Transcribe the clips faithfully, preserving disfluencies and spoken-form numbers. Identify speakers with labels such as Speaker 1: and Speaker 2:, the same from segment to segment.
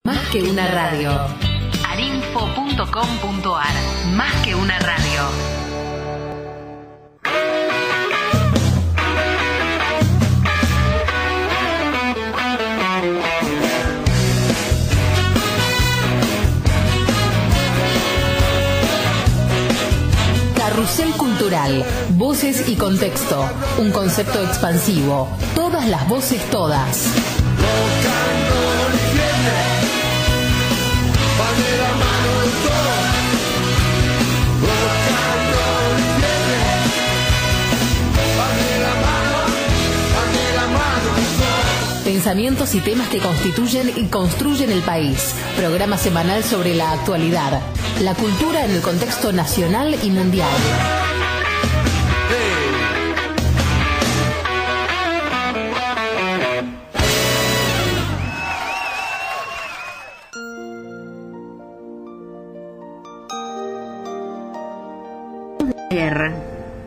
Speaker 1: Más que una radio. arinfo punto com punto ar. Más que una radio. Carrusel Cultural, voces y contexto, un concepto expansivo, todas las voces todas. Pensamientos y temas que constituyen y construyen el país. Programa semanal sobre la actualidad, la cultura en el contexto nacional y mundial.
Speaker 2: Guerra.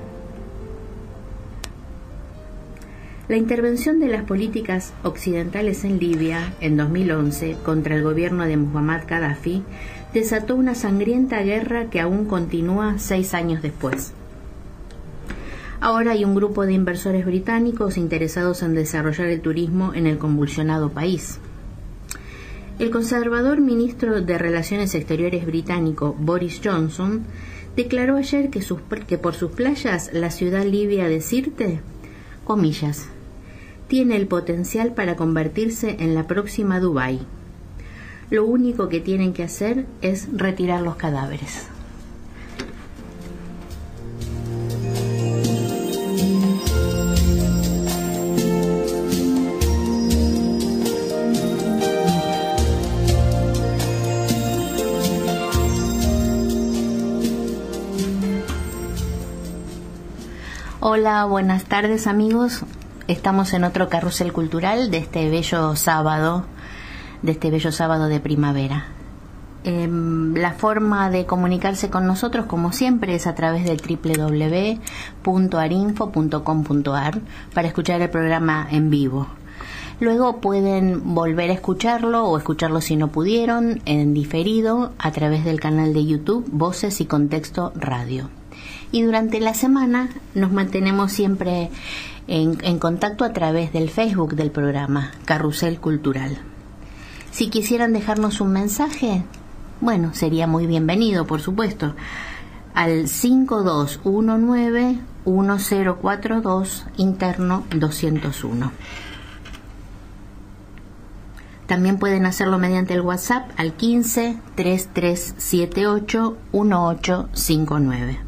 Speaker 2: La intervención de las políticas occidentales en Libia en dos mil once contra el gobierno de Muammar Gaddafi desató una sangrienta guerra que aún continúa seis años después. Ahora hay un grupo de inversores británicos interesados en desarrollar el turismo en el convulsionado país. El conservador ministro de Relaciones Exteriores británico Boris Johnson declaró ayer que, sus, que por sus playas la ciudad libia de Sirte, comillas, tiene el potencial para convertirse en la próxima Dubái. Lo único que tienen que hacer es retirar los cadáveres. Hola, buenas tardes amigos. Estamos en otro carrusel cultural de este bello sábado, de este bello sábado de primavera. Eh, la forma de comunicarse con nosotros, como siempre, es a través del doble u doble u doble u punto arinfo punto com punto ar para escuchar el programa en vivo. Luego pueden volver a escucharlo o escucharlo si no pudieron en diferido a través del canal de YouTube Voces y Contexto Radio. Y durante la semana nos mantenemos siempre en, en contacto a través del Facebook del programa Carrusel Cultural. Si quisieran dejarnos un mensaje, bueno, sería muy bienvenido, por supuesto, al cinco dos uno nueve uno cero cuatro dos interno doscientos uno. También pueden hacerlo mediante el WhatsApp al quince treinta y tres setenta y ocho dieciocho cincuenta y nueve.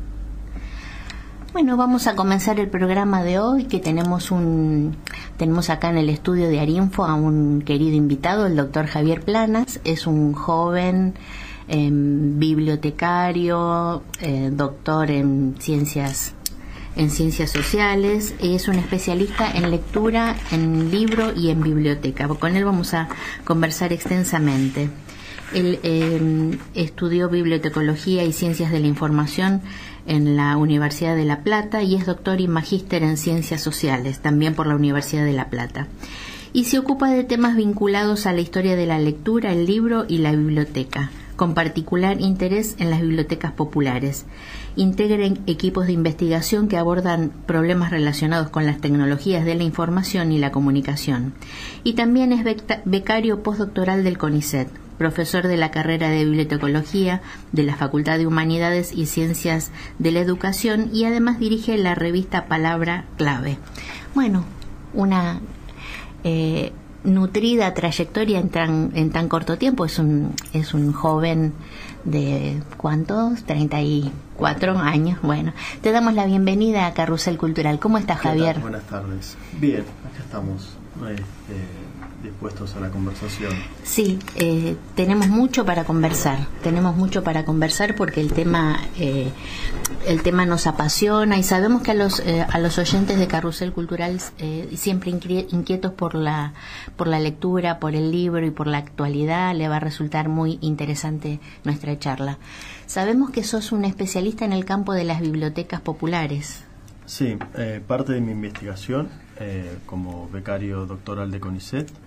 Speaker 2: Bueno, vamos a comenzar el programa de hoy, que tenemos un tenemos acá en el estudio de Arinfo a un querido invitado, el doctor Javier Planas. Es un joven eh, bibliotecario, eh, doctor en ciencias en ciencias sociales. Es un especialista en lectura, en libro y en biblioteca. Con él vamos a conversar extensamente. Él eh, estudió bibliotecología y ciencias de la información en la Universidad de La Plata y es doctor y magíster en ciencias sociales, también por la Universidad de La Plata. Y se ocupa de temas vinculados a la historia de la lectura, el libro y la biblioteca, con particular interés en las bibliotecas populares. Integra equipos de investigación que abordan problemas relacionados con las tecnologías de la información y la comunicación. Y también es becario postdoctoral del CONICET, profesor de la carrera de Bibliotecología de la Facultad de Humanidades y Ciencias de la Educación y además dirige la revista Palabra Clave. Bueno, una eh, nutrida trayectoria en tan, en tan corto tiempo. Es un, es un joven de, ¿cuántos? treinta y cuatro años. Bueno, te damos la bienvenida a Carrusel Cultural. ¿Cómo estás, Javier?
Speaker 3: Buenas tardes. Bien, acá estamos. Este... dispuestos a la conversación.
Speaker 2: Sí, eh, tenemos mucho para conversar, tenemos mucho para conversar porque el tema eh, el tema nos apasiona y sabemos que a los eh, a los oyentes de Carrusel Cultural eh, siempre inquietos por la por la lectura, por el libro y por la actualidad, le va a resultar muy interesante nuestra charla. Sabemos que sos un especialista en el campo de las bibliotecas populares.
Speaker 3: Sí, eh, parte de mi investigación eh, como becario doctoral de CONICET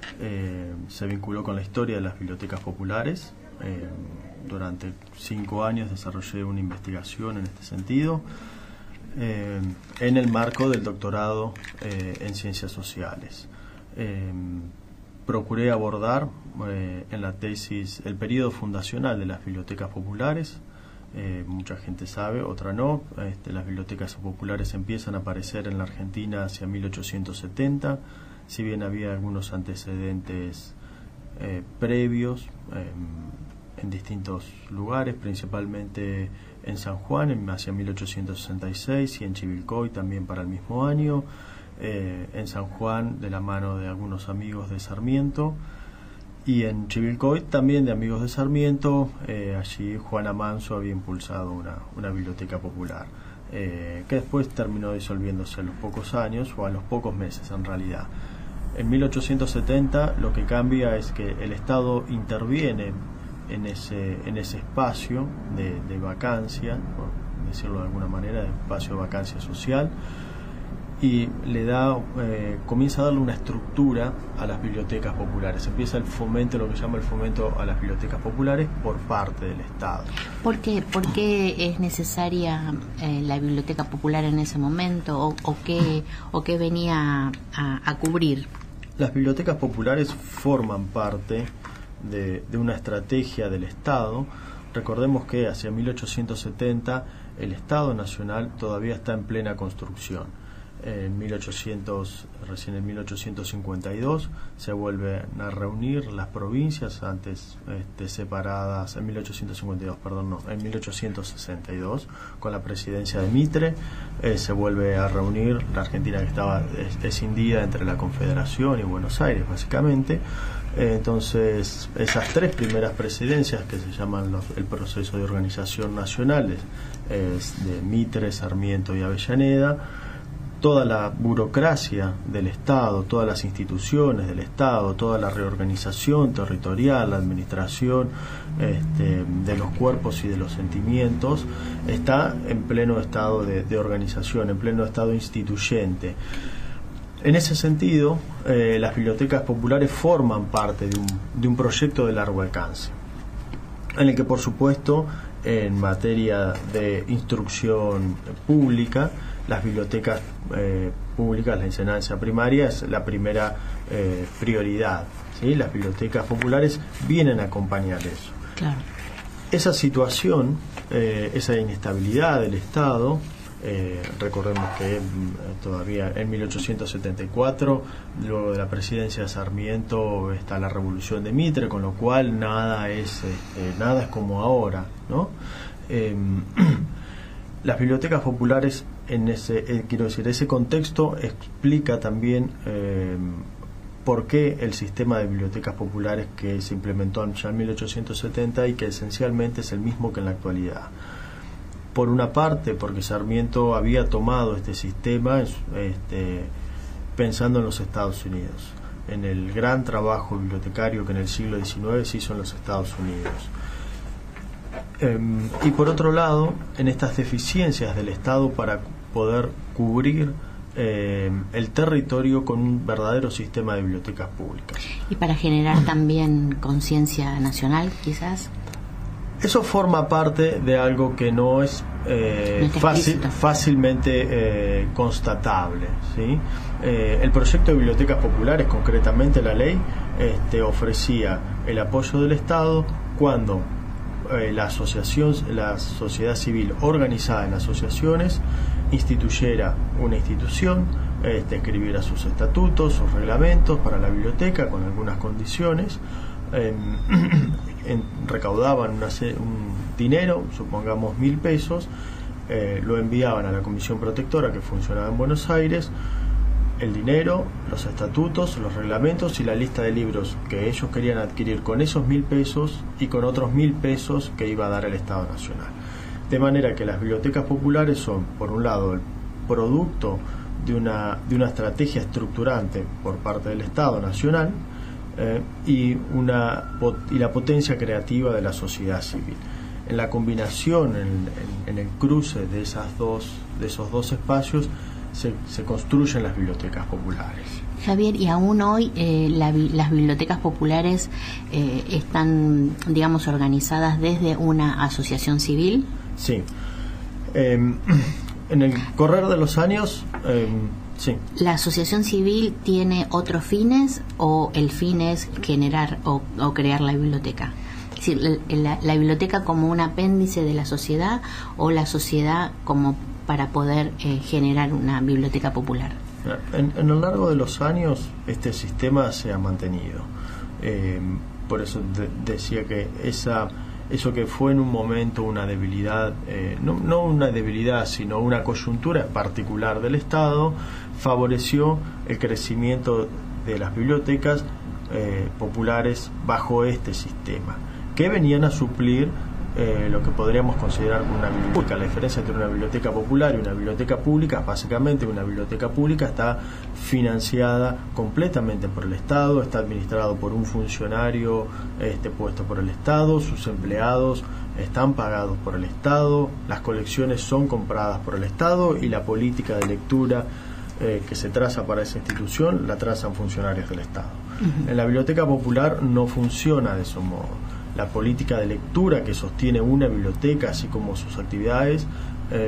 Speaker 3: eh, se vinculó con la historia de las bibliotecas populares. Eh, durante cinco años desarrollé una investigación en este sentido, eh, en el marco del doctorado eh, en Ciencias Sociales. Eh, procuré abordar eh, en la tesis el periodo fundacional de las bibliotecas populares. Eh, mucha gente sabe, otra no. Este, las bibliotecas populares empiezan a aparecer en la Argentina hacia mil ochocientos setenta, si bien había algunos antecedentes eh, previos eh, en distintos lugares, principalmente en San Juan en, hacia mil ochocientos sesenta y seis, y en Chivilcoy también para el mismo año. Eh, en San Juan de la mano de algunos amigos de Sarmiento, y en Chivilcoy también de amigos de Sarmiento. Eh, allí Juana Manso había impulsado una, una biblioteca popular, eh, que después terminó disolviéndose a los pocos años, o a los pocos meses en realidad. En mil ochocientos setenta lo que cambia es que el Estado interviene en ese, en ese espacio de, de vacancia, por decirlo de alguna manera, de espacio de vacancia social, y le da, eh, comienza a darle una estructura a las bibliotecas populares. Empieza el fomento, lo que se llama el fomento a las bibliotecas populares por parte del Estado.
Speaker 2: ¿Por qué, ¿Por qué es necesaria eh, la biblioteca popular en ese momento, o, o, qué, o qué venía a, a cubrir?
Speaker 3: Las bibliotecas populares forman parte de, de una estrategia del Estado. Recordemos que hacia mil ochocientos setenta el Estado Nacional todavía está en plena construcción. En mil ochocientos, recién en mil ochocientos cincuenta y dos se vuelven a reunir las provincias, antes este, separadas, en mil ochocientos cincuenta y dos, perdón, no, en mil ochocientos sesenta y dos, con la presidencia de Mitre, eh, se vuelve a reunir la Argentina, que estaba es, escindida entre la Confederación y Buenos Aires, básicamente. Eh, entonces, esas tres primeras presidencias, que se llaman los, el proceso de organización nacional, es de Mitre, Sarmiento y Avellaneda. Toda la burocracia del Estado, todas las instituciones del Estado, toda la reorganización territorial, la administración este, de los cuerpos y de los sentimientos, está en pleno estado de, de organización, en pleno estado instituyente. En ese sentido, eh, las bibliotecas populares forman parte de un, de un proyecto de largo alcance, en el que, por supuesto, en materia de instrucción pública, las bibliotecas eh, públicas, la enseñanza primaria es la primera eh, prioridad, ¿sí? Las bibliotecas populares vienen a acompañar eso.
Speaker 2: Claro.
Speaker 3: Esa situación, eh, esa inestabilidad del Estado, eh, recordemos que eh, todavía en mil ochocientos setenta y cuatro, luego de la presidencia de Sarmiento, está la revolución de Mitre, con lo cual nada es, eh, nada es como ahora, ¿no? Eh, las bibliotecas populares, en ese, eh, quiero decir, ese contexto explica también eh, por qué el sistema de bibliotecas populares que se implementó ya en mil ochocientos setenta, y que esencialmente es el mismo que en la actualidad. Por una parte, porque Sarmiento había tomado este sistema este, pensando en los Estados Unidos, en el gran trabajo bibliotecario que en el siglo diecinueve se hizo en los Estados Unidos. Eh, y por otro lado, en estas deficiencias del Estado para poder cubrir eh, el territorio con un verdadero sistema de bibliotecas públicas.
Speaker 2: Y para generar también conciencia nacional, quizás.
Speaker 3: Eso forma parte de algo que no es, eh,
Speaker 2: no
Speaker 3: fácil, fácilmente eh, constatable, ¿sí? Eh, el proyecto de bibliotecas populares, concretamente la ley, este, ofrecía el apoyo del Estado cuando eh, la asociación, la sociedad civil organizada en asociaciones instituyera una institución, este, escribiera sus estatutos, sus reglamentos para la biblioteca con algunas condiciones. Eh, en, recaudaban una, un dinero, supongamos mil pesos, eh, lo enviaban a la Comisión Protectora, que funcionaba en Buenos Aires, el dinero, los estatutos, los reglamentos y la lista de libros que ellos querían adquirir con esos mil pesos y con otros mil pesos que iba a dar el Estado Nacional. De manera que las bibliotecas populares son, por un lado, el producto de una, de una estrategia estructurante por parte del Estado Nacional, Eh, y, una, y la potencia creativa de la sociedad civil. En la combinación, en, en, en el cruce de, esas dos, de esos dos espacios, se, se construyen las bibliotecas populares.
Speaker 2: Javier, y aún hoy eh, la, las bibliotecas populares eh, están, digamos, organizadas desde una asociación civil.
Speaker 3: Sí. Eh, en el correr de los años, eh, sí.
Speaker 2: ¿La asociación civil tiene otros fines o el fin es generar o, o crear la biblioteca? Es decir, la, la, la biblioteca como un apéndice de la sociedad o la sociedad como para poder eh, generar una biblioteca popular.
Speaker 3: En, en lo largo de los años este sistema se ha mantenido. Eh, por eso de, decía que esa eso que fue en un momento una debilidad, eh, no, no una debilidad, sino una coyuntura particular del Estado, favoreció el crecimiento de las bibliotecas eh, populares bajo este sistema, que venían a suplir eh, lo que podríamos considerar una biblioteca. La diferencia entre una biblioteca popular y una biblioteca pública, básicamente una biblioteca pública está financiada completamente por el Estado, está administrado por un funcionario este, puesto por el Estado, sus empleados están pagados por el Estado, las colecciones son compradas por el Estado y la política de lectura eh, que se traza para esa institución la trazan funcionarios del Estado. Uh-huh. En la biblioteca popular no funciona de ese modo. La política de lectura que sostiene una biblioteca, así como sus actividades, eh,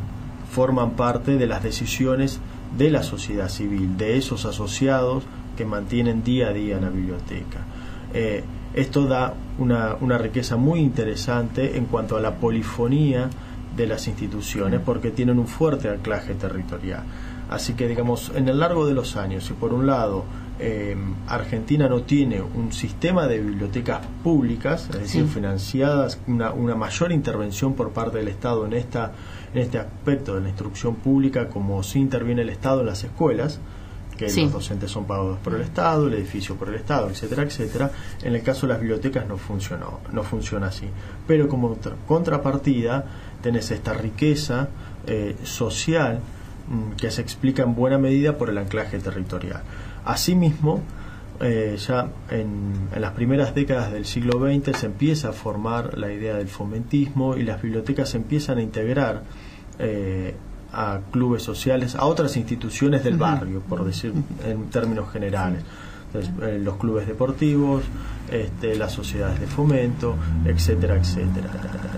Speaker 3: forman parte de las decisiones de la sociedad civil, de esos asociados que mantienen día a día la biblioteca. Eh, esto da una, una riqueza muy interesante en cuanto a la polifonía de las instituciones, porque tienen un fuerte anclaje territorial. Así que, digamos, en el largo de los años, si por un lado Eh, Argentina no tiene un sistema de bibliotecas públicas, es decir, sí. financiadas, una, una mayor intervención por parte del Estado en esta en este aspecto de la instrucción pública, como sí interviene el Estado en las escuelas, que sí. los docentes son pagados por el Estado, el edificio por el Estado, etcétera, etcétera. En el caso de las bibliotecas no funcionó, no funciona así. Pero como contrapartida tenés esta riqueza eh, social mmm, que se explica en buena medida por el anclaje territorial. Asimismo, eh, ya en, en las primeras décadas del siglo veinte se empieza a formar la idea del fomentismo y las bibliotecas se empiezan a integrar eh, a clubes sociales, a otras instituciones del barrio, por decir en términos generales. Entonces, eh, los clubes deportivos, este, las sociedades de fomento, etcétera, etcétera.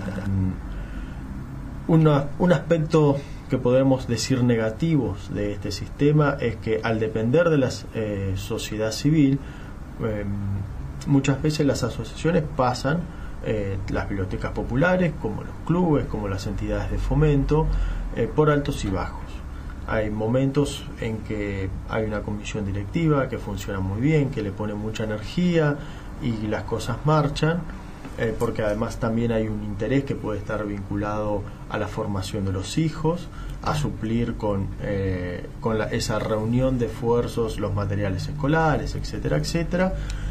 Speaker 3: Una, un aspecto que podemos decir negativos de este sistema es que al depender de la eh, sociedad civil, eh, muchas veces las asociaciones pasan, eh, las bibliotecas populares, como los clubes, como las entidades de fomento, eh, por altos y bajos. Hay momentos en que hay una comisión directiva que funciona muy bien, que le pone mucha energía y las cosas marchan, eh, porque además también hay un interés que puede estar vinculado a la formación de los hijos, a suplir con, eh, con la, esa reunión de esfuerzos, los materiales escolares, etcétera, etcétera,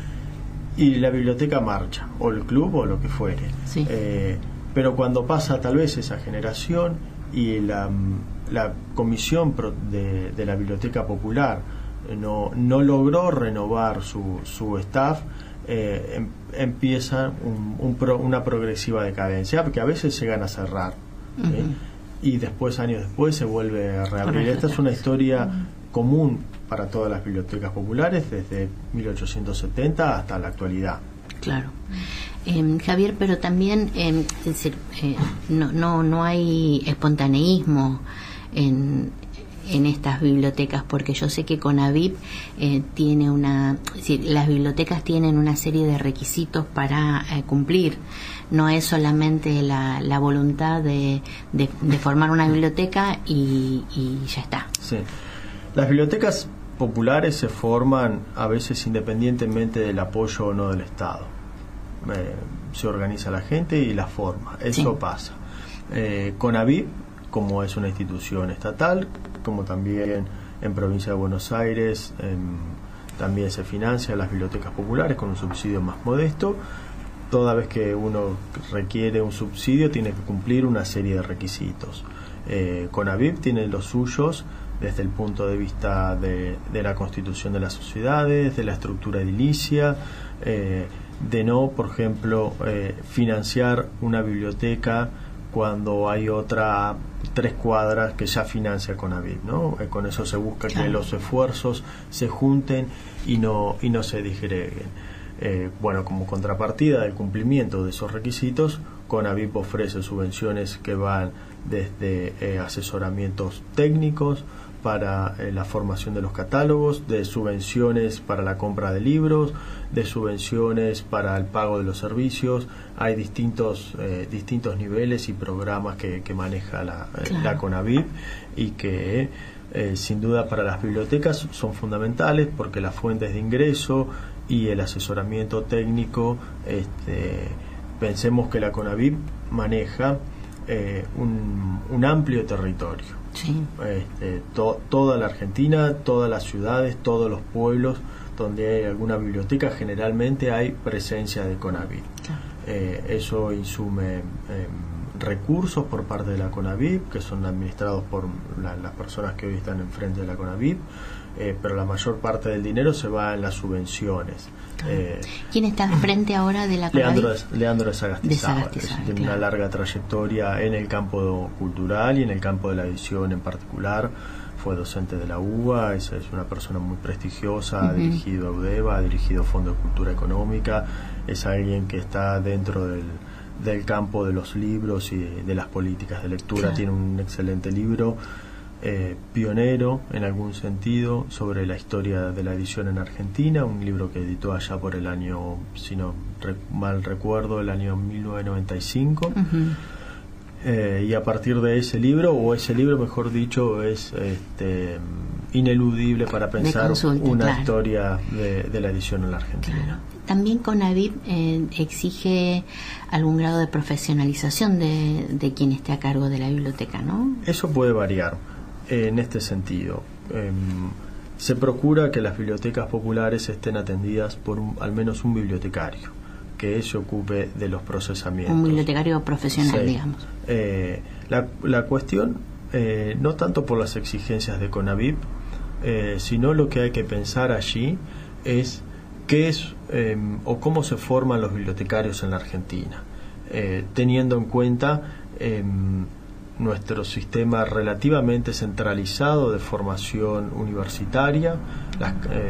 Speaker 3: y la biblioteca marcha, o el club o lo que fuere.
Speaker 2: Sí.
Speaker 3: Eh, pero cuando pasa tal vez esa generación y la, la comisión de, de la biblioteca popular no, no logró renovar su, su staff, eh, em, empieza un, un pro, una progresiva decadencia, porque a veces llegan a cerrar, uh-huh. ¿eh? y después, años después, se vuelve a reabrir. Esta es una historia común para todas las bibliotecas populares desde mil ochocientos setenta hasta la actualidad.
Speaker 2: Claro. Eh, Javier, pero también eh, es decir, eh, no, no, no hay espontaneísmo en, en estas bibliotecas, porque yo sé que CONAVIP eh, tiene una, es decir, las bibliotecas tienen una serie de requisitos para eh, cumplir. No es solamente la, la voluntad de, de, de formar una biblioteca y, y ya está.
Speaker 3: Sí. Las bibliotecas populares se forman a veces independientemente del apoyo o no del Estado. Eh, se organiza la gente y la forma. Eso sí. pasa. Eh, CONAVIP, como es una institución estatal, como también en provincia de Buenos Aires, eh, también se financian las bibliotecas populares con un subsidio más modesto. Toda vez que uno requiere un subsidio tiene que cumplir una serie de requisitos. Eh, CONAVIP tiene los suyos desde el punto de vista de, de la constitución de las sociedades, de la estructura edilicia, eh, de no, por ejemplo, eh, financiar una biblioteca cuando hay otra tres cuadras que ya financia CONAVIP, ¿no? Eh, con eso se busca claro. que los esfuerzos se junten y no, y no se disgreguen. Eh, bueno, como contrapartida del cumplimiento de esos requisitos, CONAVIP ofrece subvenciones que van desde eh, asesoramientos técnicos para eh, la formación de los catálogos, de subvenciones para la compra de libros, de subvenciones para el pago de los servicios. Hay distintos eh, distintos niveles y programas que, que maneja la, claro. la CONAVIP y que eh, sin duda para las bibliotecas son fundamentales porque las fuentes de ingreso y el asesoramiento técnico, este, pensemos que la CONAVIP maneja eh, un, un amplio territorio.
Speaker 2: Sí.
Speaker 3: Este, to, toda la Argentina, todas las ciudades, todos los pueblos donde hay alguna biblioteca, generalmente hay presencia de CONAVIP. Claro. Eh, eso insume eh, recursos por parte de la CONAVIP, que son administrados por la, las personas que hoy están enfrente de la CONAVIP, eh, pero la mayor parte del dinero se va en las subvenciones.
Speaker 2: Claro.
Speaker 3: Eh,
Speaker 2: ¿Quién está al frente ahora de la CONAVIP?
Speaker 3: Leandro, Leandro de Sagastizábal, que tiene
Speaker 2: claro.
Speaker 3: una larga trayectoria en el campo cultural y en el campo de la edición en particular. Fue docente de la U B A, es, es una persona muy prestigiosa, uh-huh. ha dirigido EUDEVA, ha dirigido Fondo de Cultura Económica, es alguien que está dentro del, del campo de los libros y de, de las políticas de lectura. Claro. Tiene un excelente libro, eh, pionero en algún sentido, sobre la historia de la edición en Argentina, un libro que editó allá por el año, si no re, mal recuerdo, el año mil novecientos noventa y cinco. Uh-huh. Eh, y a partir de ese libro, o ese libro mejor dicho, es este, ineludible para pensar consulta, una claro. historia de, de la edición en la Argentina.
Speaker 2: Claro. También CONAVIP eh, exige algún grado de profesionalización de, de quien esté a cargo de la biblioteca, ¿no?
Speaker 3: Eso puede variar eh, en este sentido. Eh, se procura que las bibliotecas populares estén atendidas por un, al menos un bibliotecario que se ocupe de los procesamientos.
Speaker 2: Un bibliotecario profesional, sí. digamos.
Speaker 3: Eh, la, la cuestión, eh, no tanto por las exigencias de CONAVIP, eh, sino lo que hay que pensar allí es qué es eh, o cómo se forman los bibliotecarios en la Argentina, eh, teniendo en cuenta eh, nuestro sistema relativamente centralizado de formación universitaria, las, eh,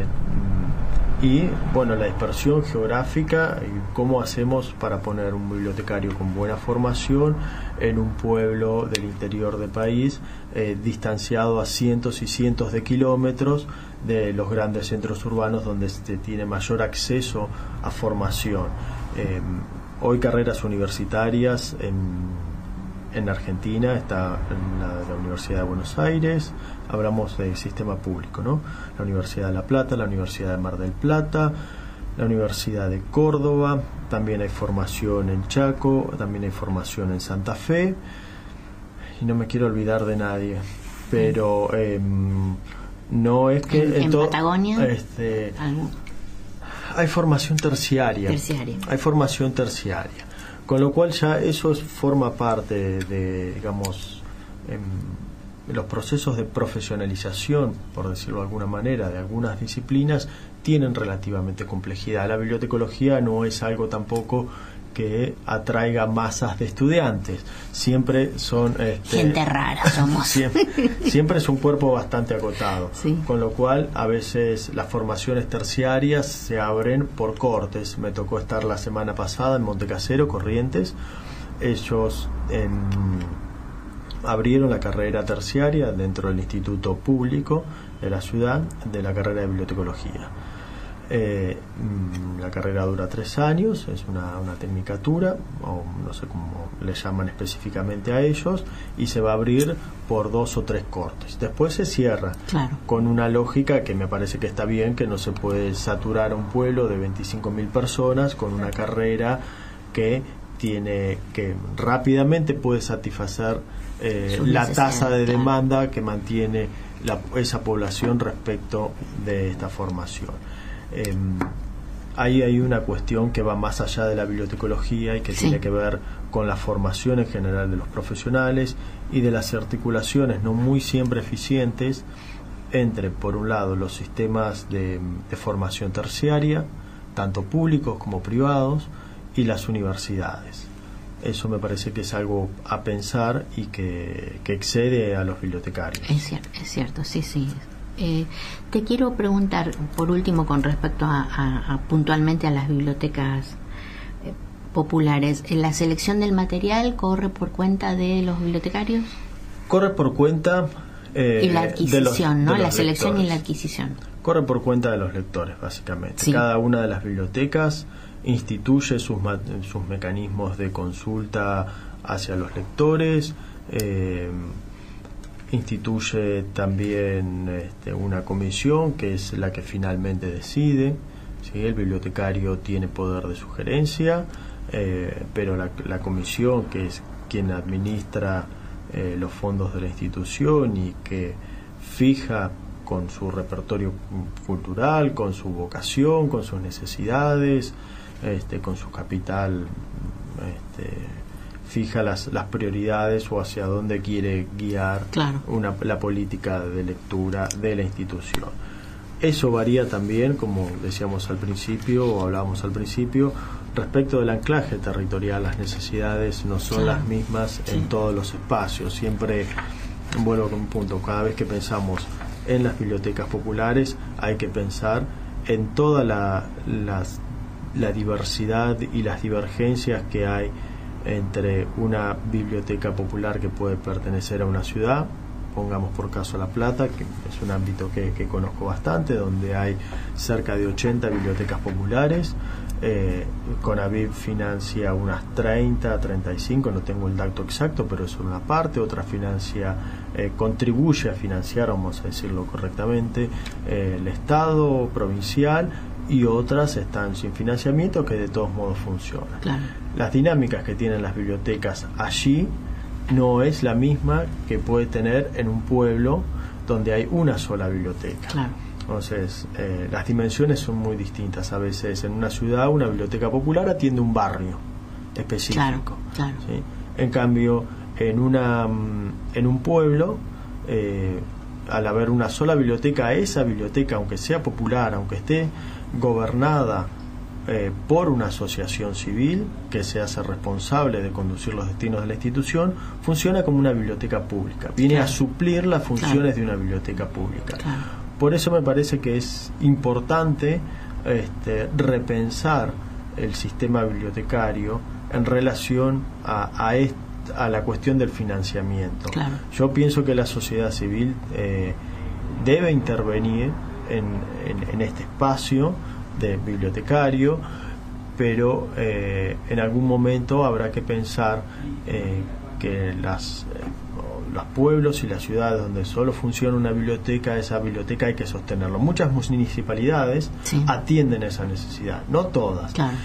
Speaker 3: y bueno, la dispersión geográfica y cómo hacemos para poner un bibliotecario con buena formación en un pueblo del interior del país, eh, distanciado a cientos y cientos de kilómetros de los grandes centros urbanos donde se tiene mayor acceso a formación. Eh, hoy carreras universitarias en En Argentina está en la, la Universidad de Buenos Aires, hablamos del sistema público, ¿no? La Universidad de La Plata, la Universidad de Mar del Plata, la Universidad de Córdoba, también hay formación en Chaco, también hay formación en Santa Fe, y no me quiero olvidar de nadie, pero eh, no es que...
Speaker 2: ¿En, en
Speaker 3: to-
Speaker 2: Patagonia?
Speaker 3: Este, hay formación terciaria,
Speaker 2: terciaria.
Speaker 3: Hay formación terciaria. Con lo cual ya eso es, forma parte de, de digamos, eh, los procesos de profesionalización, por decirlo de alguna manera, de algunas disciplinas, tienen relativamente complejidad. La bibliotecología no es algo tampoco que atraiga masas de estudiantes. Siempre son... Este,
Speaker 2: gente rara somos.
Speaker 3: Siempre, siempre es un cuerpo bastante acotado.
Speaker 2: Sí.
Speaker 3: Con lo cual, a veces las formaciones terciarias se abren por cortes. Me tocó estar la semana pasada en Montecasero, Corrientes. Ellos eh, abrieron la carrera terciaria dentro del Instituto Público de la ciudad, de la carrera de bibliotecología. Eh, la carrera dura tres años, es una, una tecnicatura, o no sé cómo le llaman específicamente a ellos, y se va a abrir por dos o tres cortes. Después se cierra,
Speaker 2: claro.
Speaker 3: con una lógica que me parece que está bien, que no se puede saturar a un pueblo de veinticinco mil personas con una carrera que tiene que rápidamente puede satisfacer eh, la tasa de
Speaker 2: claro.
Speaker 3: demanda que mantiene la, esa población respecto de esta formación. Eh, ahí hay una cuestión que va más allá de la bibliotecología y que sí. tiene que ver con la formación en general de los profesionales y de las articulaciones no muy siempre eficientes entre, por un lado, los sistemas de, de formación terciaria, tanto públicos como privados, y las universidades. eso me parece que es algo a pensar y que, que excede a los bibliotecarios.
Speaker 2: Es cierto, es cierto, sí, sí. Eh, te quiero preguntar, por último, con respecto a, a, a puntualmente a las bibliotecas eh, populares, ¿la selección del material corre por cuenta de los bibliotecarios?
Speaker 3: Corre por cuenta eh,
Speaker 2: y la adquisición,
Speaker 3: de los,
Speaker 2: ¿no?
Speaker 3: de
Speaker 2: La
Speaker 3: los
Speaker 2: selección
Speaker 3: lectores.
Speaker 2: y la adquisición.
Speaker 3: Corre por cuenta de los lectores, básicamente.
Speaker 2: Sí.
Speaker 3: Cada una de las bibliotecas instituye sus, sus mecanismos de consulta hacia los lectores, eh, instituye también este, una comisión que es la que finalmente decide, ¿sí? El bibliotecario tiene poder de sugerencia, eh, pero la, la comisión, que es quien administra eh, los fondos de la institución y que fija con su repertorio cultural, con su vocación, con sus necesidades, este, con su capital, este, fija las, las prioridades o hacia dónde quiere guiar
Speaker 2: claro.
Speaker 3: una, la política de lectura de la institución. Eso varía también, como decíamos al principio, o hablábamos al principio, respecto del anclaje territorial. Las necesidades no son
Speaker 2: claro.
Speaker 3: las mismas
Speaker 2: sí.
Speaker 3: en todos los espacios. Siempre vuelvo con un punto, cada vez que pensamos en las bibliotecas populares hay que pensar en toda la, las, la diversidad y las divergencias que hay entre una biblioteca popular que puede pertenecer a una ciudad, pongamos por caso La Plata, que es un ámbito que, que conozco bastante, donde hay cerca de ochenta bibliotecas populares. eh, Conavip financia unas treinta, treinta y cinco, no tengo el dato exacto, pero es una parte. Otra financia, eh, contribuye a financiar, vamos a decirlo correctamente, eh, el Estado provincial, y otras están sin financiamiento, que de todos modos funcionan.
Speaker 2: Claro.
Speaker 3: Las dinámicas que tienen las bibliotecas allí no es la misma que puede tener en un pueblo donde hay una sola biblioteca.
Speaker 2: Claro.
Speaker 3: Entonces, eh, las dimensiones son muy distintas. A veces en una ciudad una biblioteca popular atiende un barrio específico.
Speaker 2: Claro, claro.
Speaker 3: ¿Sí? En cambio, en, una, en un pueblo, eh, al haber una sola biblioteca, esa biblioteca, aunque sea popular, aunque esté gobernada eh, por una asociación civil que se hace responsable de conducir los destinos de la institución, funciona como una biblioteca pública. Viene
Speaker 2: claro.
Speaker 3: a suplir las funciones
Speaker 2: claro.
Speaker 3: de una biblioteca pública.
Speaker 2: Claro.
Speaker 3: Por eso me parece que es importante este, repensar el sistema bibliotecario en relación a, a, est, a la cuestión del financiamiento.
Speaker 2: Claro.
Speaker 3: Yo pienso que la sociedad civil eh, debe intervenir en, en, en este espacio de bibliotecario, pero eh, en algún momento habrá que pensar eh, que las, eh, los pueblos y las ciudades donde solo funciona una biblioteca, esa biblioteca hay que sostenerlo. Muchas municipalidades
Speaker 2: sí.
Speaker 3: atienden esa necesidad, no todas.
Speaker 2: Claro.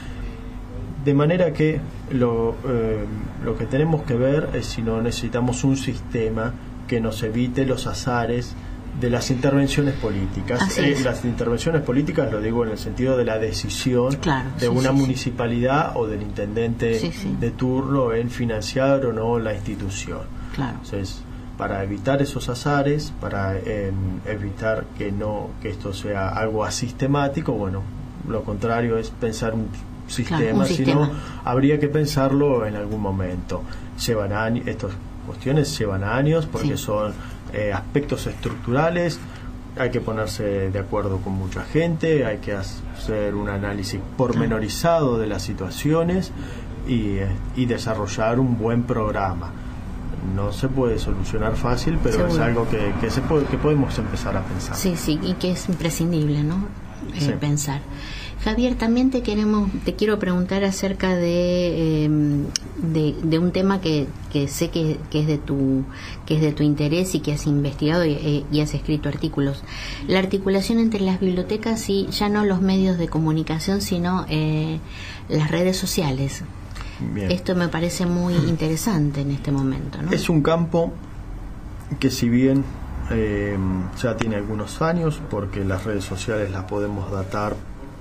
Speaker 3: De manera que lo, eh, lo que tenemos que ver es si no necesitamos un sistema que nos evite los azares de las intervenciones políticas. Eh, las intervenciones políticas lo digo en el sentido de la decisión
Speaker 2: claro,
Speaker 3: de
Speaker 2: sí,
Speaker 3: una
Speaker 2: sí,
Speaker 3: municipalidad sí. o del intendente
Speaker 2: sí, sí.
Speaker 3: de turno en financiar o no la institución.
Speaker 2: Claro.
Speaker 3: Entonces, para evitar esos azares, para eh, evitar que no que esto sea algo asistemático, bueno, lo contrario es pensar un sistema,
Speaker 2: claro, un
Speaker 3: sino
Speaker 2: sistema.
Speaker 3: Habría que pensarlo en algún momento. Llevan años, estas cuestiones llevan años porque sí. son eh, aspectos estructurales, hay que ponerse de acuerdo con mucha gente, hay que hacer un análisis pormenorizado de las situaciones y, eh, y desarrollar un buen programa. No se puede solucionar fácil, pero Seguro. es algo que, que, se puede, que podemos empezar a pensar.
Speaker 2: Sí, sí, y que es imprescindible, ¿no? Eh, sí. Pensar. Javier, también te queremos, te quiero preguntar acerca de, eh, de, de un tema que, que sé que, que es de tu que es de tu interés y que has investigado y, y has escrito artículos. La articulación entre las bibliotecas y ya no los medios de comunicación, sino eh, las redes sociales. Bien. Esto me parece muy interesante en este momento, ¿no?
Speaker 3: Es un campo que, si bien eh, ya tiene algunos años, porque las redes sociales las podemos datar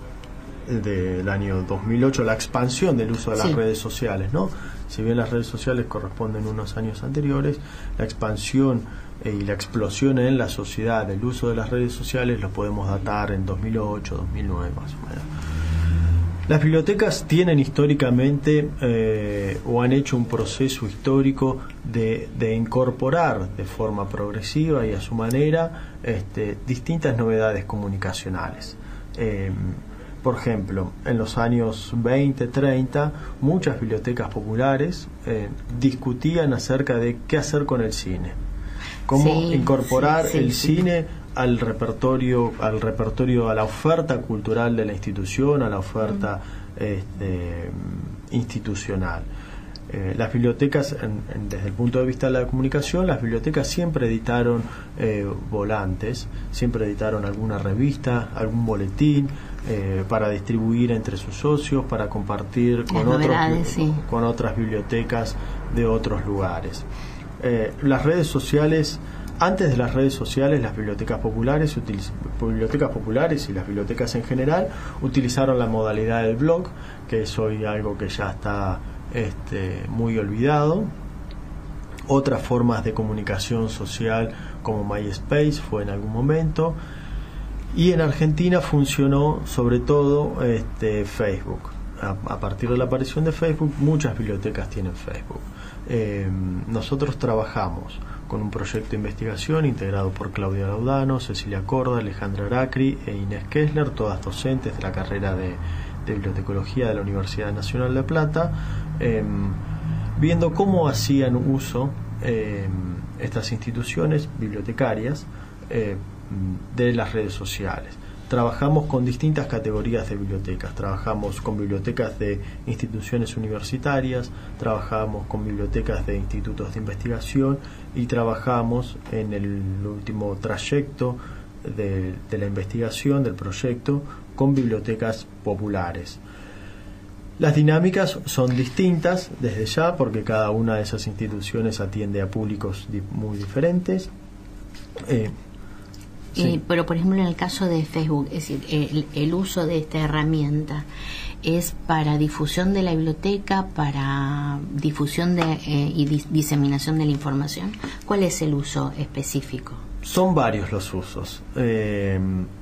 Speaker 3: del año dos mil ocho, la expansión del uso de las sí. redes sociales, ¿no? Si bien las redes sociales corresponden a unos años anteriores, la expansión eh, y la explosión en la sociedad del uso de las redes sociales lo podemos datar en dos mil ocho, dos mil nueve más o menos. Las bibliotecas tienen históricamente eh, o han hecho un proceso histórico de, de incorporar de forma progresiva y a su manera este, distintas novedades comunicacionales. Eh, por ejemplo, en los años veinte, treinta, muchas bibliotecas populares eh, discutían acerca de qué hacer con el cine, cómo
Speaker 2: sí,
Speaker 3: incorporar
Speaker 2: sí, sí,
Speaker 3: el
Speaker 2: sí.
Speaker 3: cine al repertorio, al repertorio, a la oferta cultural de la institución, a la oferta mm. este, institucional. Eh, las bibliotecas, en, en, desde el punto de vista de la comunicación, las bibliotecas siempre editaron eh, volantes, siempre editaron alguna revista, algún boletín eh, para distribuir entre sus socios, para compartir con, otros,
Speaker 2: sí.
Speaker 3: con otras bibliotecas de otros lugares. Eh, las redes sociales, antes de las redes sociales, las bibliotecas populares, utiliz- bibliotecas populares y las bibliotecas en general utilizaron la modalidad del blog, que es hoy algo que ya está Este, muy olvidado. Otras formas de comunicación social como MySpace fue en algún momento, y en Argentina funcionó sobre todo este, Facebook. A, a partir de la aparición de Facebook, muchas bibliotecas tienen Facebook. Eh, nosotros trabajamos con un proyecto de investigación integrado por Claudia Laudano, Cecilia Corda, Alejandra Aracri e Inés Kessler, todas docentes de la carrera de de Bibliotecología de la Universidad Nacional de La Plata, eh, viendo cómo hacían uso eh, estas instituciones bibliotecarias eh, de las redes sociales. Trabajamos con distintas categorías de bibliotecas, trabajamos con bibliotecas de instituciones universitarias, trabajamos con bibliotecas de institutos de investigación y trabajamos en el último trayecto de, de la investigación del proyecto con bibliotecas populares. Las dinámicas son distintas desde ya porque cada una de esas instituciones atiende a públicos di- muy diferentes. Eh, sí.
Speaker 2: Eh, pero por ejemplo en el caso de Facebook, es decir, el, el uso de esta herramienta es para difusión de la biblioteca, para difusión de, eh, y dis- diseminación de la información. ¿Cuál es el uso específico?
Speaker 3: Son varios los usos. Eh,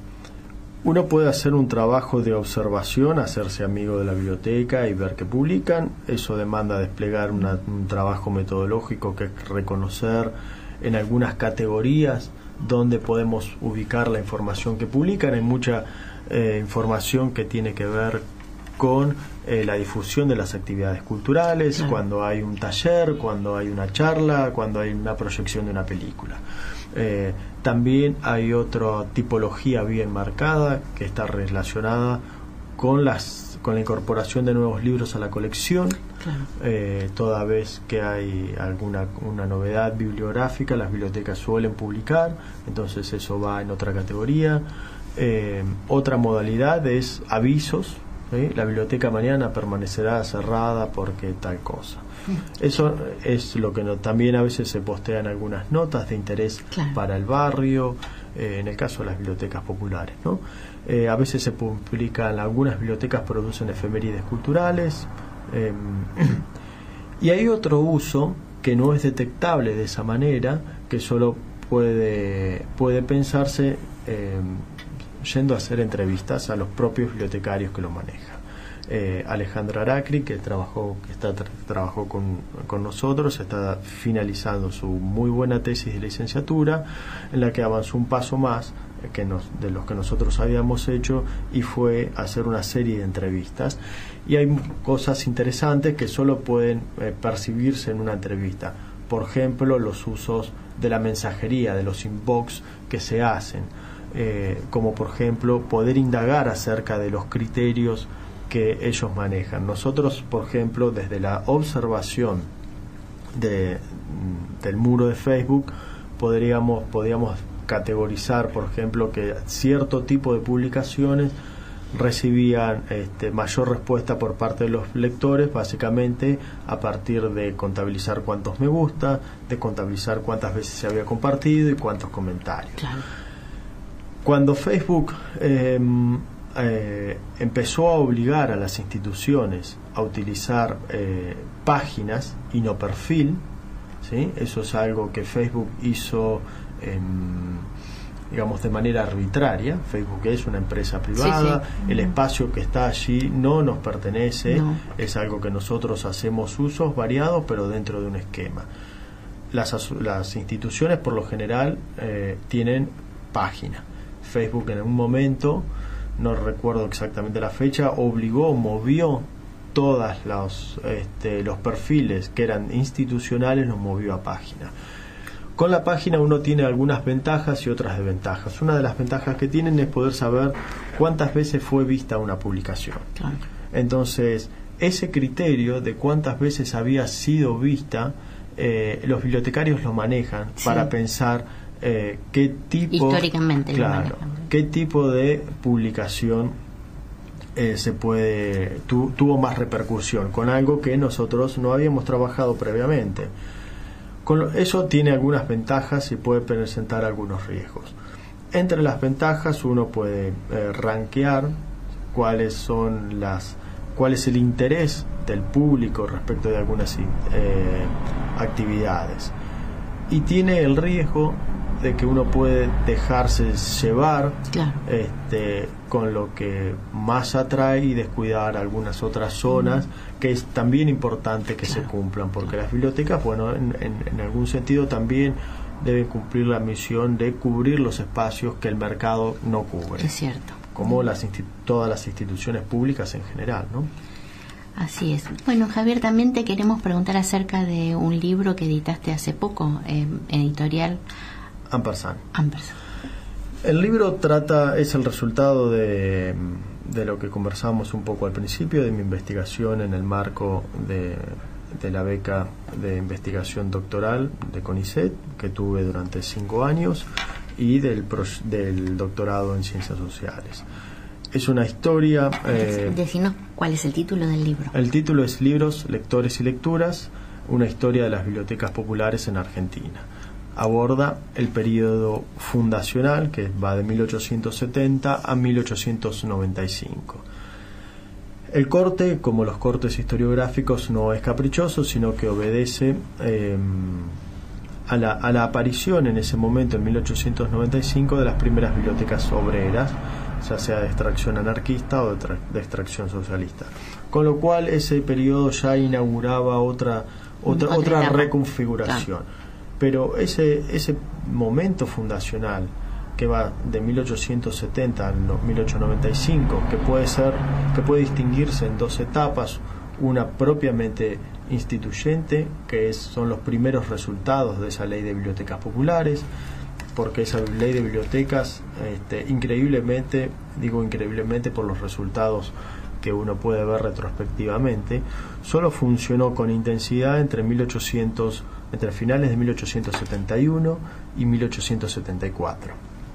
Speaker 3: uno puede hacer un trabajo de observación, hacerse amigo de la biblioteca y ver qué publican. Eso demanda desplegar una, un trabajo metodológico, que es reconocer en algunas categorías donde podemos ubicar la información que publican. Hay mucha eh, información que tiene que ver con eh, la difusión de las actividades culturales, claro. Cuando hay un taller, cuando hay una charla, cuando hay una proyección de una película. Eh, también hay otra tipología bien marcada que está relacionada con las con la incorporación de nuevos libros a la colección. Claro. Eh, toda vez que hay alguna una novedad bibliográfica, las bibliotecas suelen publicar, entonces eso va en otra categoría. Eh, otra modalidad es avisos. ¿Sí? La biblioteca mañana permanecerá cerrada porque tal cosa. Eso es lo que no, también a veces se postean algunas notas de interés, claro. Para el barrio, eh, en el caso de las bibliotecas populares, ¿no? Eh, a veces se publican, algunas bibliotecas producen efemérides culturales, eh, y hay otro uso que no es detectable de esa manera, que solo puede, puede pensarse eh, yendo a hacer entrevistas a los propios bibliotecarios que lo manejan. Eh, Alejandra Aracri, que trabajó que está tra- trabajó con, con nosotros, está finalizando su muy buena tesis de licenciatura, en la que avanzó un paso más eh, que nos, de los que nosotros habíamos hecho, y fue hacer una serie de entrevistas. Y hay cosas interesantes que solo pueden eh, percibirse en una entrevista. Por ejemplo, los usos de la mensajería, de los inbox que se hacen, eh, como por ejemplo poder indagar acerca de los criterios que ellos manejan. Nosotros, por ejemplo, desde la observación de, del muro de Facebook, podríamos, podríamos categorizar, por ejemplo, que cierto tipo de publicaciones recibían este, mayor respuesta por parte de los lectores, básicamente a partir de contabilizar cuántos me gusta, de contabilizar cuántas veces se había compartido y cuántos comentarios. Claro. Cuando Facebook eh, Eh, empezó a obligar a las instituciones a utilizar eh, páginas y no perfil, ¿sí? Eso es algo que Facebook hizo eh, digamos, de manera arbitraria. Facebook es una empresa privada, sí, sí. El espacio que está allí no nos pertenece, no. Es algo que nosotros hacemos usos variados, pero dentro de un esquema. Las, las instituciones, por lo general, eh, tienen página. Facebook en un momento, no recuerdo exactamente la fecha, obligó, movió todos los, este, los perfiles que eran institucionales, los movió a página. Con la página uno tiene algunas ventajas y otras desventajas. Una de las ventajas que tienen es poder saber cuántas veces fue vista una publicación. Claro. Entonces, ese criterio de cuántas veces había sido vista, eh, los bibliotecarios lo manejan, sí, para pensar eh, qué tipo,
Speaker 2: históricamente,
Speaker 3: claro, qué tipo de publicación eh, se puede tu, tuvo más repercusión con algo que nosotros no habíamos trabajado previamente. Con eso tiene algunas ventajas y puede presentar algunos riesgos. Entre las ventajas uno puede eh, rankear cuáles son las cuál es el interés del público respecto de algunas eh, actividades, y tiene el riesgo de que uno puede dejarse llevar, claro, este, con lo que más atrae y descuidar algunas otras zonas, mm, que es también importante que, claro, se cumplan, porque las bibliotecas, bueno, en, en, en algún sentido también deben cumplir la misión de cubrir los espacios que el mercado no cubre.
Speaker 2: Es cierto.
Speaker 3: Como las todas las instituciones públicas en general, ¿no?
Speaker 2: Así es. Bueno, Javier, también te queremos preguntar acerca de un libro que editaste hace poco, eh, editorial
Speaker 3: Ampersand.
Speaker 2: Ampersand.
Speaker 3: El libro trata, es el resultado de, de lo que conversamos un poco al principio, de mi investigación en el marco de, de la beca de investigación doctoral de CONICET, que tuve durante cinco años, y del, del doctorado en Ciencias Sociales. Es una historia...
Speaker 2: Eh, Decinos cuál es el título del libro.
Speaker 3: El título es Libros, Lectores y Lecturas, una historia de las bibliotecas populares en Argentina. Aborda el periodo fundacional, que va de mil ochocientos setenta a mil ochocientos noventa y cinco. El corte, como los cortes historiográficos, no es caprichoso, sino que obedece eh, a, la, a la aparición en ese momento, en mil ochocientos noventa y cinco, de las primeras bibliotecas obreras, ya sea de extracción anarquista o de, tra- de extracción socialista. Con lo cual ese periodo ya inauguraba otra, otra, otra, otra reconfiguración. Claro. Pero ese, ese momento fundacional, que va de mil ochocientos setenta a mil ochocientos noventa y cinco, que puede ser, que puede distinguirse en dos etapas, una propiamente instituyente, que es, son los primeros resultados de esa ley de bibliotecas populares, porque esa ley de bibliotecas, este, increíblemente, digo increíblemente por los resultados que uno puede ver retrospectivamente, solo funcionó con intensidad entre mil ochocientos, entre finales de mil ochocientos setenta y uno y mil ochocientos setenta y cuatro.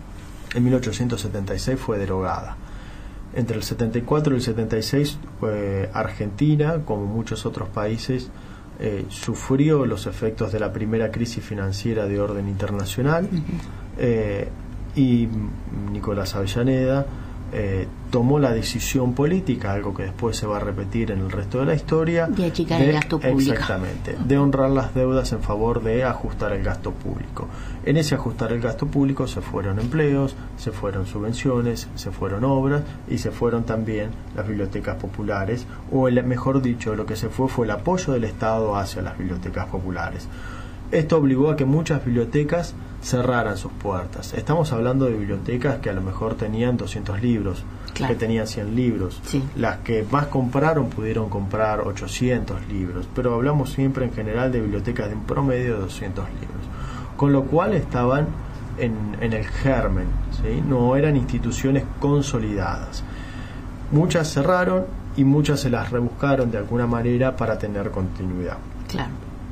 Speaker 3: En mil ochocientos setenta y seis fue derogada. Entre el setenta y cuatro y el setenta y seis, eh, Argentina, como muchos otros países, eh, sufrió los efectos de la primera crisis financiera de orden internacional, uh-huh. eh, y Nicolás Avellaneda eh, tomó la decisión política, algo que después se va a repetir en el resto de la historia,
Speaker 2: de achicar el gasto público.
Speaker 3: Exactamente, de honrar las deudas en favor de ajustar el gasto público. En ese ajustar el gasto público se fueron empleos, se fueron subvenciones, se fueron obras y se fueron también las bibliotecas populares, o el, mejor dicho, lo que se fue fue el apoyo del Estado hacia las bibliotecas populares. Esto obligó a que muchas bibliotecas cerraran sus puertas. Estamos hablando de bibliotecas que a lo mejor tenían doscientos libros, claro, que tenían cien libros. Sí. Las que más compraron pudieron comprar ochocientos libros, pero hablamos siempre en general de bibliotecas de un promedio de doscientos libros. Con lo cual estaban en, en el germen, ¿sí? No eran instituciones consolidadas. Muchas cerraron y muchas se las rebuscaron de alguna manera para tener continuidad.
Speaker 2: Claro.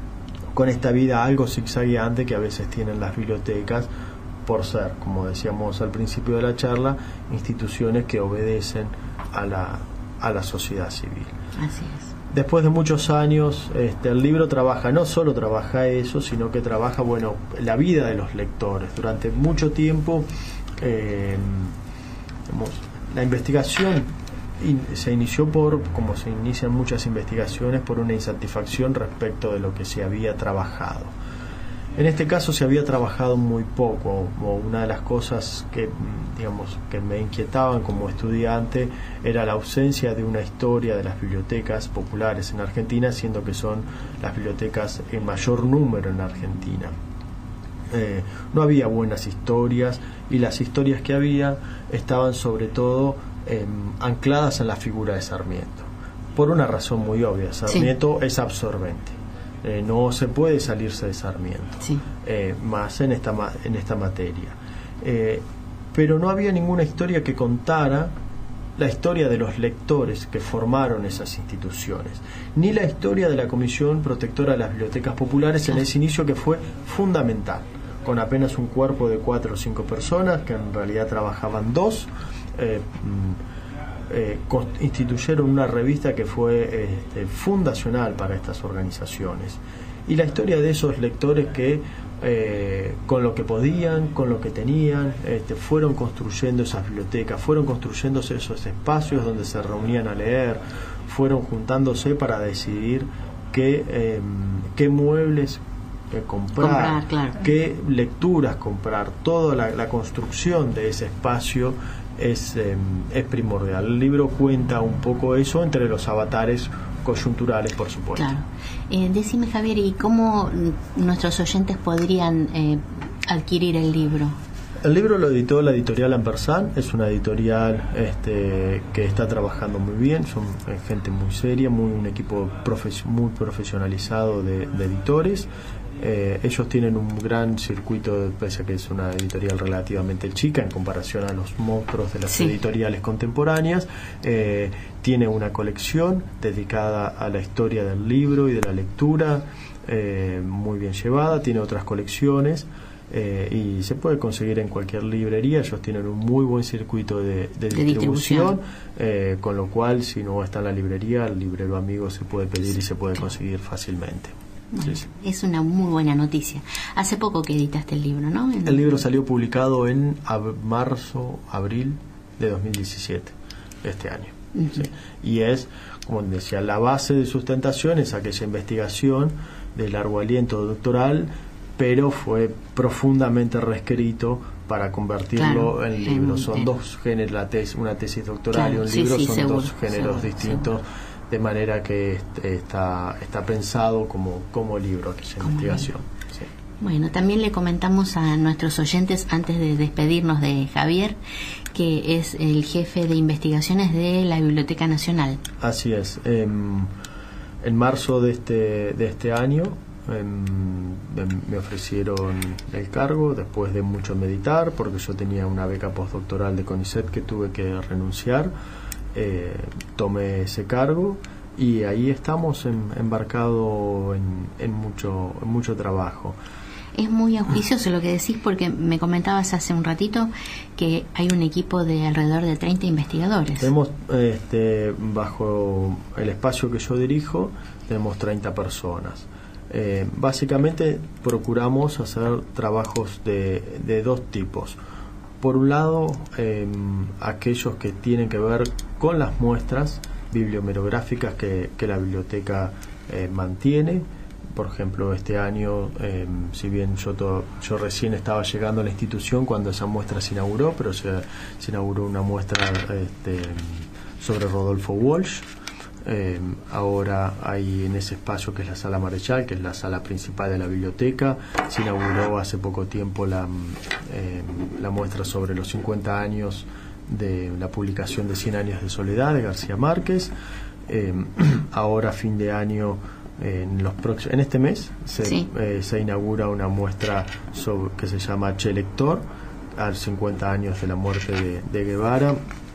Speaker 3: Con esta vida algo zigzagueante que a veces tienen las bibliotecas, por ser, como decíamos al principio de la charla, instituciones que obedecen a la, a la sociedad civil.
Speaker 2: Así es.
Speaker 3: Después de muchos años, este, el libro trabaja, no solo trabaja eso, sino que trabaja, bueno, la vida de los lectores. Durante mucho tiempo, eh, digamos, la investigación in, se inició por, como se inician muchas investigaciones, por una insatisfacción respecto de lo que se había trabajado. En este caso se había trabajado muy poco, o una de las cosas que, digamos, que me inquietaban como estudiante era la ausencia de una historia de las bibliotecas populares en Argentina, siendo que son las bibliotecas en mayor número en Argentina. Eh, no había buenas historias, y las historias que había estaban sobre todo eh, ancladas en la figura de Sarmiento, por una razón muy obvia. Sarmiento sí. es absorbente. Eh, no se puede salirse de Sarmiento, sí. eh, más en esta, ma en esta materia. Eh, pero no había ninguna historia que contara la historia de los lectores que formaron esas instituciones, ni la historia de la Comisión Protectora de las Bibliotecas Populares en ese inicio, que fue fundamental, con apenas un cuerpo de cuatro o cinco personas, que en realidad trabajaban dos. Eh, Eh, instituyeron una revista que fue este, fundacional para estas organizaciones, y la historia de esos lectores que eh, con lo que podían, con lo que tenían, este, fueron construyendo esas bibliotecas, fueron construyéndose esos espacios donde se reunían a leer, fueron juntándose para decidir qué, eh, qué muebles eh, comprar, comprar claro. qué lecturas comprar. Toda la, la construcción de ese espacio Es, eh, es primordial. El libro cuenta un poco eso, entre los avatares coyunturales, por supuesto.
Speaker 2: Claro. Eh, decime, Javier, ¿y cómo nuestros oyentes podrían eh, adquirir el libro?
Speaker 3: El libro lo editó la editorial Ampersand, es una editorial este, que está trabajando muy bien, son eh, gente muy seria, muy un equipo profes muy profesionalizado de, de editores. Eh, ellos tienen un gran circuito, pese a que es una editorial relativamente chica en comparación a los monstruos de las sí. editoriales contemporáneas. Eh, tiene una colección dedicada a la historia del libro y de la lectura, eh, muy bien llevada. Tiene otras colecciones eh, y se puede conseguir en cualquier librería. Ellos tienen un muy buen circuito de, de, de distribución, distribución. Eh, con lo cual, si no está en la librería, el librero amigo se puede pedir y se puede conseguir fácilmente.
Speaker 2: Bueno, sí, sí. Es una muy buena noticia. Hace poco que editaste el libro, ¿no? En...
Speaker 3: El libro salió publicado en ab marzo, abril de dos mil diecisiete, este año. Uh-huh. ¿Sí? Y es, como decía, la base de sustentación es aquella investigación de largo aliento doctoral, pero fue profundamente reescrito para convertirlo claro, en libro. Son en... dos géneros, la tesis, una tesis doctoral claro, y un libro, sí, sí, son seguro, dos géneros seguro, distintos. Seguro. De manera que está, está pensado como, como libro, aquella como investigación. Sí.
Speaker 2: Bueno, también le comentamos a nuestros oyentes, antes de despedirnos de Javier, que es el jefe de investigaciones de la Biblioteca Nacional.
Speaker 3: Así es. Eh, en marzo de este, de este año eh, me ofrecieron el cargo, después de mucho meditar, porque yo tenía una beca postdoctoral de CONICET que tuve que renunciar. Eh, tomé ese cargo y ahí estamos en, embarcado en, en mucho en mucho trabajo.
Speaker 2: Es muy auspicioso lo que decís, porque me comentabas hace un ratito que hay un equipo de alrededor de treinta investigadores.
Speaker 3: Tenemos, este, bajo el espacio que yo dirijo, tenemos treinta personas. Eh, básicamente procuramos hacer trabajos de, de dos tipos. Por un lado, eh, aquellos que tienen que ver con las muestras bibliomerográficas que, que la biblioteca eh, mantiene. Por ejemplo, este año, eh, si bien yo, to, yo recién estaba llegando a la institución cuando esa muestra se inauguró, pero se, se inauguró una muestra este, sobre Rodolfo Walsh. Eh, ahora hay en ese espacio que es la Sala Marechal, que es la sala principal de la biblioteca, se inauguró hace poco tiempo la, eh, la muestra sobre los cincuenta años de la publicación de cien años de soledad de García Márquez. Eh, ahora a fin de año, eh, en, los próximos, en este mes se, sí. eh, se inaugura una muestra sobre, que se llama Che Lector, a cincuenta años de la muerte de, de Guevara.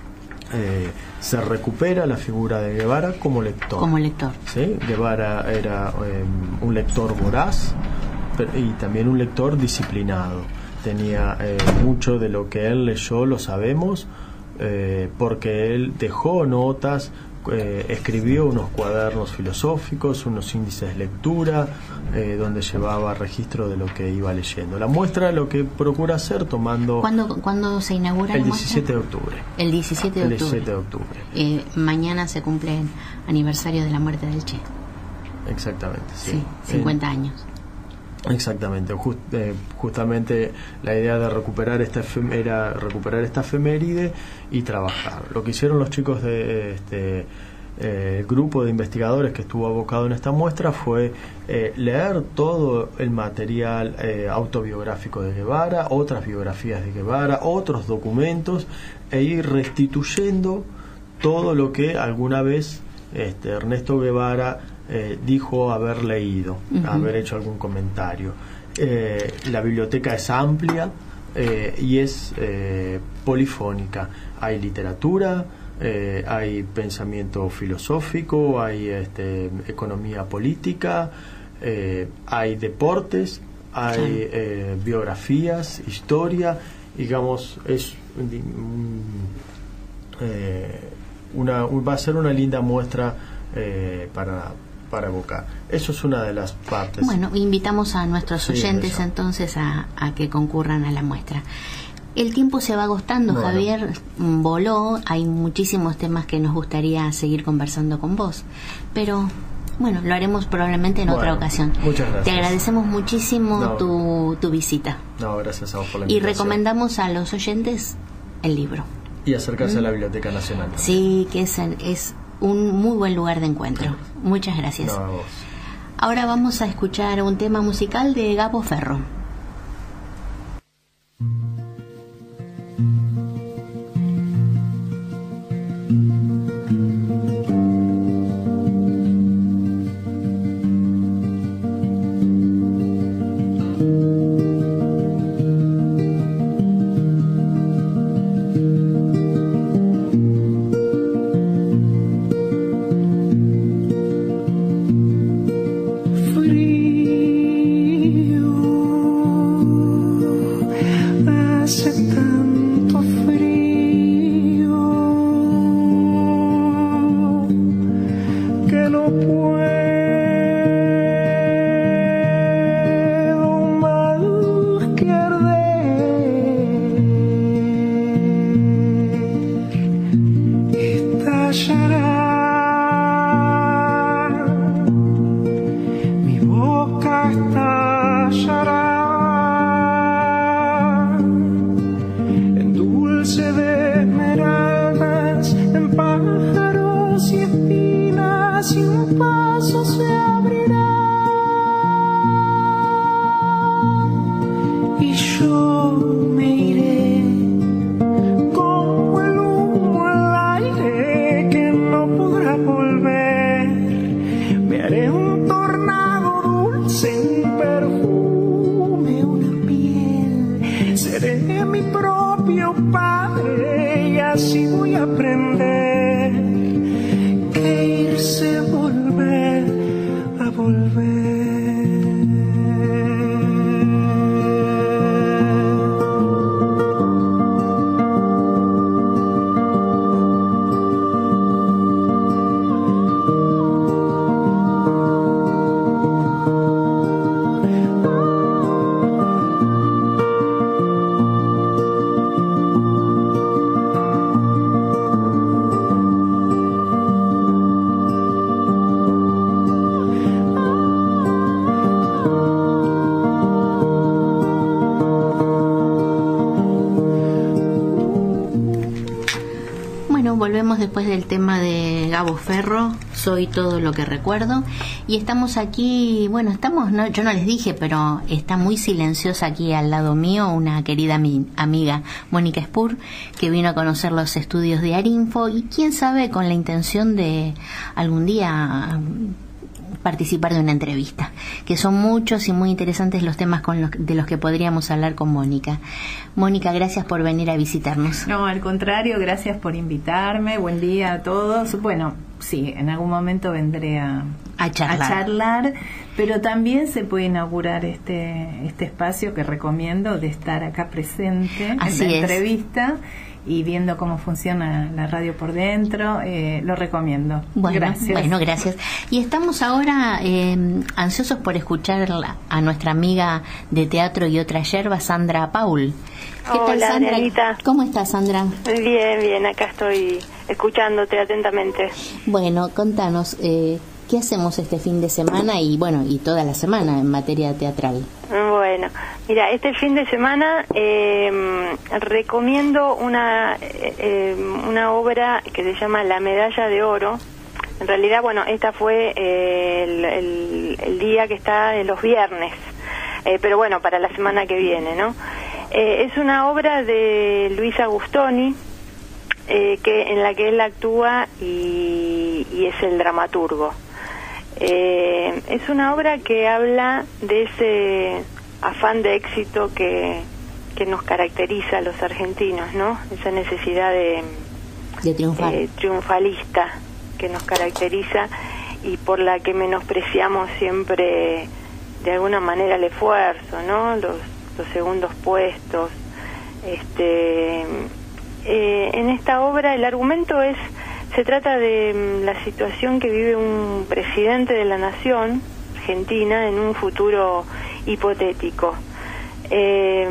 Speaker 3: Eh, se recupera la figura de Guevara como lector.
Speaker 2: Como lector.
Speaker 3: ¿Sí? Guevara era eh, un lector voraz pero, y también un lector disciplinado. Tenía eh, mucho de lo que él leyó, lo sabemos, eh, porque él dejó notas, eh, escribió unos cuadernos filosóficos, unos índices de lectura, eh, donde llevaba registro de lo que iba leyendo. La muestra lo que procura hacer tomando...
Speaker 2: ¿Cuándo, ¿cuándo se inaugura
Speaker 3: el
Speaker 2: la
Speaker 3: diecisiete de octubre?
Speaker 2: El diecisiete de
Speaker 3: el
Speaker 2: octubre.
Speaker 3: diecisiete de octubre.
Speaker 2: Eh, mañana se cumple el aniversario de la muerte del Che.
Speaker 3: Exactamente, sí.
Speaker 2: Sí, cincuenta
Speaker 3: en,
Speaker 2: años.
Speaker 3: Exactamente, just, eh, justamente la idea de recuperar esta efem- era recuperar esta efeméride y trabajar. Lo que hicieron los chicos de este eh, el grupo de investigadores que estuvo abocado en esta muestra fue eh, leer todo el material eh, autobiográfico de Guevara, otras biografías de Guevara, otros documentos, e ir restituyendo todo lo que alguna vez este, Ernesto Guevara eh, dijo haber leído, uh-huh. haber hecho algún comentario. Eh, la biblioteca es amplia eh, y es eh, polifónica. Hay literatura, eh, hay pensamiento filosófico, hay este, economía política, eh, hay deportes, hay sí. eh, biografías, historia, digamos, es un, eh, una, va a ser una linda muestra eh, para para evocar. Eso es una de las partes.
Speaker 2: Bueno, invitamos a nuestros oyentes
Speaker 3: sí,
Speaker 2: entonces a, a que concurran a la muestra. El tiempo se va agotando, bueno. Javier, voló, hay muchísimos temas que nos gustaría seguir conversando con vos, pero bueno, lo haremos probablemente en bueno, otra ocasión.
Speaker 3: Muchas gracias.
Speaker 2: Te agradecemos muchísimo no, tu, tu visita.
Speaker 3: No, gracias a vos por la
Speaker 2: invitación. Y recomendamos a los oyentes el libro.
Speaker 3: Y acercarse ¿Mm? a la Biblioteca Nacional. También. Sí,
Speaker 2: que es, es un muy buen lugar de encuentro. Muchas gracias.
Speaker 3: No, a vos.
Speaker 2: Ahora vamos a escuchar un tema musical de Gabo Ferro. Volvemos después del tema de Gabo Ferro, Soy todo lo que recuerdo, y estamos aquí, bueno, estamos, no, yo no les dije, pero está muy silenciosa aquí al lado mío una querida mi, amiga, Mónica Spur, que vino a conocer los estudios de Arinfo y quién sabe con la intención de algún día participar de una entrevista, que son muchos y muy interesantes los temas con los, de los que podríamos hablar con Mónica. Mónica, gracias por venir a visitarnos.
Speaker 4: No, al contrario, gracias por invitarme. Buen día a todos. Bueno, sí, en algún momento vendré a,
Speaker 2: a, charlar.
Speaker 4: a charlar, pero también se puede inaugurar este, este espacio que recomiendo de estar acá presente
Speaker 2: Así
Speaker 4: en la
Speaker 2: es.
Speaker 4: entrevista y viendo cómo funciona la radio por dentro. Eh, lo recomiendo.
Speaker 2: Bueno,
Speaker 4: gracias.
Speaker 2: Bueno, gracias. Y estamos ahora eh, ansiosos por escuchar a nuestra amiga de teatro y otra yerba, Sandra Paul. ¿Qué
Speaker 5: Hola,
Speaker 2: tal, Sandra?
Speaker 5: Adrianita.
Speaker 2: ¿Cómo estás, Sandra?
Speaker 5: Bien, bien, acá estoy escuchándote atentamente.
Speaker 2: Bueno, contanos, eh, ¿Qué hacemos este fin de semana y bueno y toda la semana en materia teatral?
Speaker 5: Bueno, mira, este fin de semana eh, recomiendo una eh, una obra que se llama La Medalla de Oro. En realidad, bueno, esta fue eh, el, el, el día que está de los viernes, eh, pero bueno, para la semana que viene, ¿no? Eh, es una obra de Luis Agustoni, eh, que en la que él actúa y, y es el dramaturgo. Eh, es una obra que habla de ese afán de éxito que, que nos caracteriza a los argentinos, ¿no? Esa necesidad de,
Speaker 2: de triunfar.
Speaker 5: eh, triunfalista que nos caracteriza y por la que menospreciamos siempre de alguna manera el esfuerzo, ¿no? Los, los segundos puestos. Este, eh, en esta obra el argumento es se trata de la situación que vive un presidente de la nación, Argentina, en un futuro hipotético. Eh,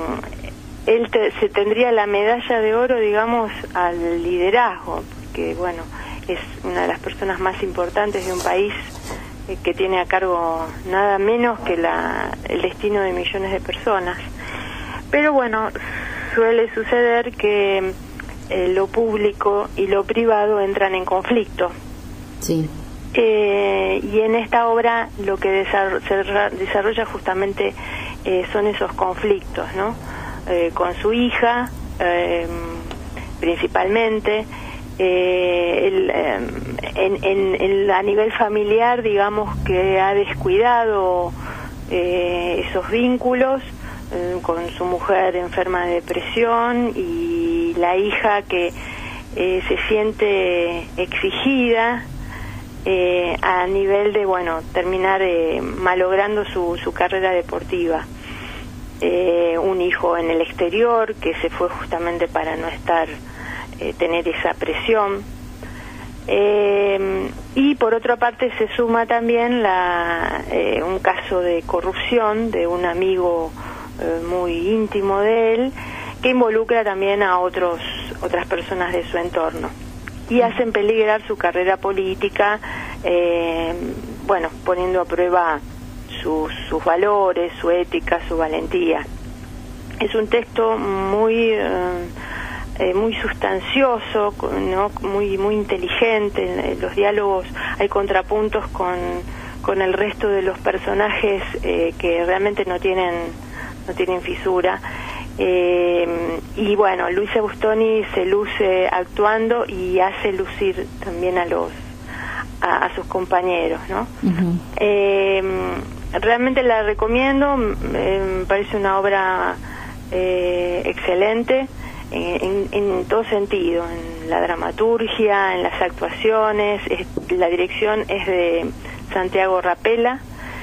Speaker 5: él te, se tendría la medalla de oro, digamos, al liderazgo, porque, bueno, es una de las personas más importantes de un país eh, que tiene a cargo nada menos que la, el destino de millones de personas. Pero, bueno, suele suceder que Eh, lo público y lo privado entran en conflicto.
Speaker 2: Sí.
Speaker 5: Eh, y en esta obra lo que desarrolla, desarrolla justamente eh, son esos conflictos, ¿no? Eh, con su hija, eh, principalmente, eh, el, eh, en, en, en, a nivel familiar, digamos que ha descuidado eh, esos vínculos, con su mujer enferma de depresión y la hija que eh, se siente exigida eh, a nivel de, bueno, terminar eh, malogrando su, su carrera deportiva. Eh, un hijo en el exterior que se fue justamente para no estar, eh, tener esa presión. Eh, y por otra parte se suma también la, eh, un caso de corrupción de un amigo muy íntimo de él, que involucra también a otros otras personas de su entorno y hacen peligrar su carrera política, eh, bueno, poniendo a prueba sus, sus valores, su ética, su valentía. Es un texto muy eh, eh, muy sustancioso, ¿no? muy muy inteligente. En los diálogos hay contrapuntos con con el resto de los personajes eh, que realmente no tienen no tienen fisura, eh, y bueno, Luis Agustoni se luce actuando y hace lucir también a los a, a sus compañeros, ¿no? Uh-huh. eh, realmente la recomiendo, eh, me parece una obra eh, excelente en, en, en todo sentido, en la dramaturgia, en las actuaciones. Es, la dirección es de Santiago Rapella.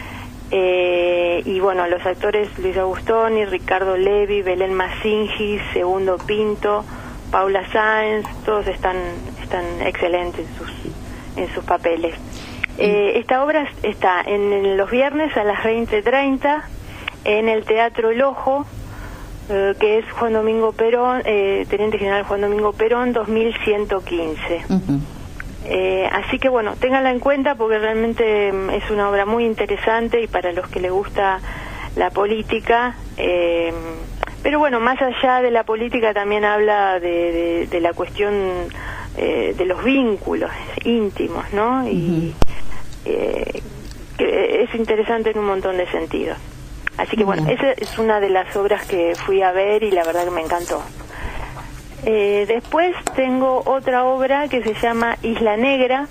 Speaker 5: Eh, y bueno, los actores Luis Agustoni, Ricardo Levi, Belén Masingis, Segundo Pinto, Paula Sáenz, todos están están excelentes en sus en sus papeles. Eh, esta obra está en, en los viernes a las veinte treinta en el Teatro El Ojo, eh, que es Juan Domingo Perón, eh, Teniente General Juan Domingo Perón, dos mil ciento quince. Uh-huh. Eh, así que bueno, ténganla en cuenta porque realmente es una obra muy interesante y para los que les gusta la política, eh, pero bueno, más allá de la política también habla de, de, de la cuestión eh, de los vínculos íntimos, ¿no? Y eh, que es interesante en un montón de sentidos. Así que bueno, esa es una de las obras que fui a ver y la verdad que me encantó. Eh, después tengo otra obra que se llama Isla Negra,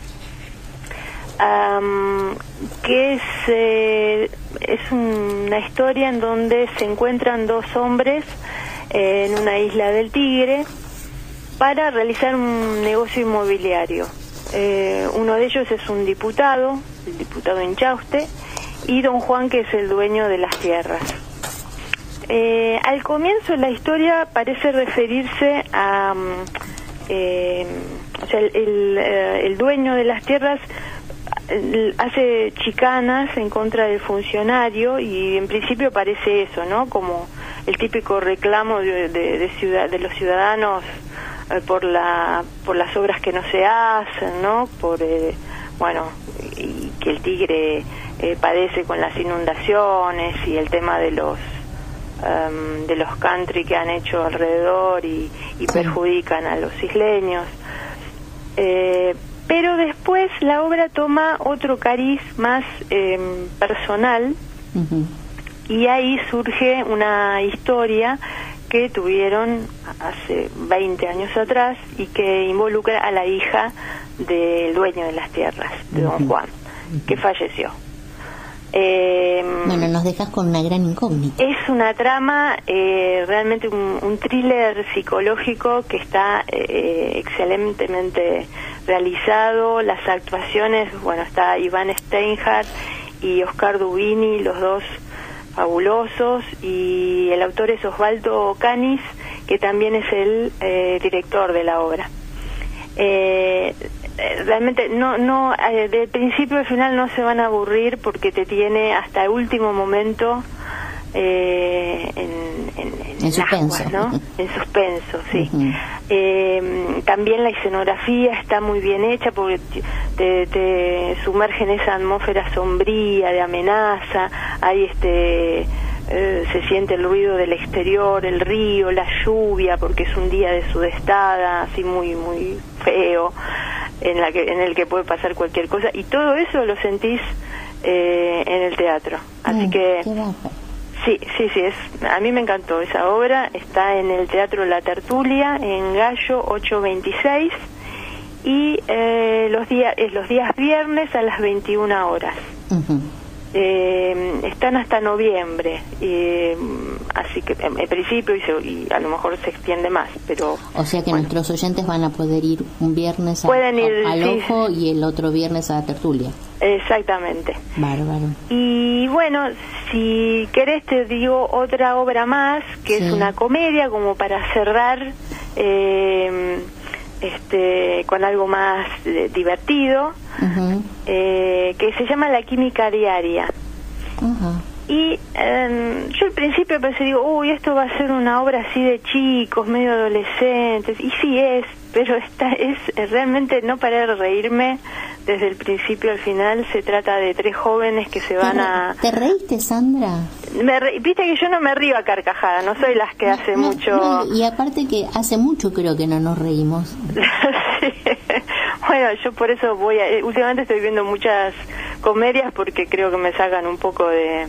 Speaker 5: um, que es, eh, es una historia en donde se encuentran dos hombres eh, en una isla del Tigre para realizar un negocio inmobiliario. Eh, uno de ellos es un diputado, el diputado Inchauste, y don Juan, que es el dueño de las tierras. Eh, al comienzo la historia parece referirse a, eh, o sea, el, el, el dueño de las tierras hace chicanas en contra del funcionario y en principio parece eso, ¿no? Como el típico reclamo de, de, de, ciudad, de los ciudadanos eh, por la por las obras que no se hacen, ¿no? Por eh, bueno que el Tigre eh, padece con las inundaciones y el tema de los um, de los country que han hecho alrededor y, y sí. perjudican a los isleños. Eh, pero después la obra toma otro cariz más eh, personal, uh-huh. y ahí surge una historia que tuvieron hace veinte años atrás y que involucra a la hija del dueño de las tierras, de don Juan, que falleció. Eh,
Speaker 2: bueno, nos dejas con una gran incógnita.
Speaker 5: Es una trama, eh, realmente un, un thriller psicológico que está eh, excelentemente realizado. Las actuaciones, bueno, está Iván Steinhardt y Oscar Dubini, los dos fabulosos, y el autor es Osvaldo Canis, que también es el eh, director de la obra. Eh, realmente no no eh, del principio al final no se van a aburrir, porque te tiene hasta el último momento eh, en, en, en,
Speaker 2: en suspenso,
Speaker 5: aguas, ¿no? En suspenso, sí.
Speaker 2: Uh-huh.
Speaker 5: Eh, también la escenografía está muy bien hecha, porque te, te sumerge en esa atmósfera sombría de amenaza. Hay este eh, se siente el ruido del exterior, el río, la lluvia, porque es un día de sudestada, así muy muy feo, en la que en el que puede pasar cualquier cosa, y todo eso lo sentís eh, en el teatro. Así
Speaker 2: mm,
Speaker 5: que sí, sí, sí, es, a mí me encantó esa obra. Está en el Teatro La Tertulia, en Gallo ochocientos veintiséis, y eh, los días es los días viernes a las veintiuna horas. Uh-huh. Eh, están hasta noviembre, eh, así que en, en principio y, se, y a lo mejor se extiende más, pero
Speaker 2: o sea que bueno, nuestros oyentes van a poder ir un viernes a,
Speaker 5: pueden ir,
Speaker 2: a, al
Speaker 5: sí,
Speaker 2: Ojo y el otro viernes a la Tertulia.
Speaker 5: Exactamente.
Speaker 2: Bárbaro.
Speaker 5: Y bueno, si querés te digo otra obra más, que sí. es una comedia, como para cerrar eh, este con algo más eh, divertido, uh-huh. eh, que se llama La Química Diaria. Uh-huh. Y eh, yo al principio pensé, digo, uy, esto va a ser una obra así de chicos, medio adolescentes, y sí es, pero esta es realmente no paré de reírme desde el principio al final. Se trata de tres jóvenes que se van
Speaker 2: ¿Te,
Speaker 5: a...
Speaker 2: ¿Te reíste, Sandra?
Speaker 5: Me re... Viste que yo no me río a carcajada, no soy las que
Speaker 2: no,
Speaker 5: hace
Speaker 2: no,
Speaker 5: mucho...
Speaker 2: No, y aparte que hace mucho creo que no nos reímos.
Speaker 5: Sí. Bueno, yo por eso voy a... Últimamente estoy viendo muchas comedias porque creo que me sacan un poco de,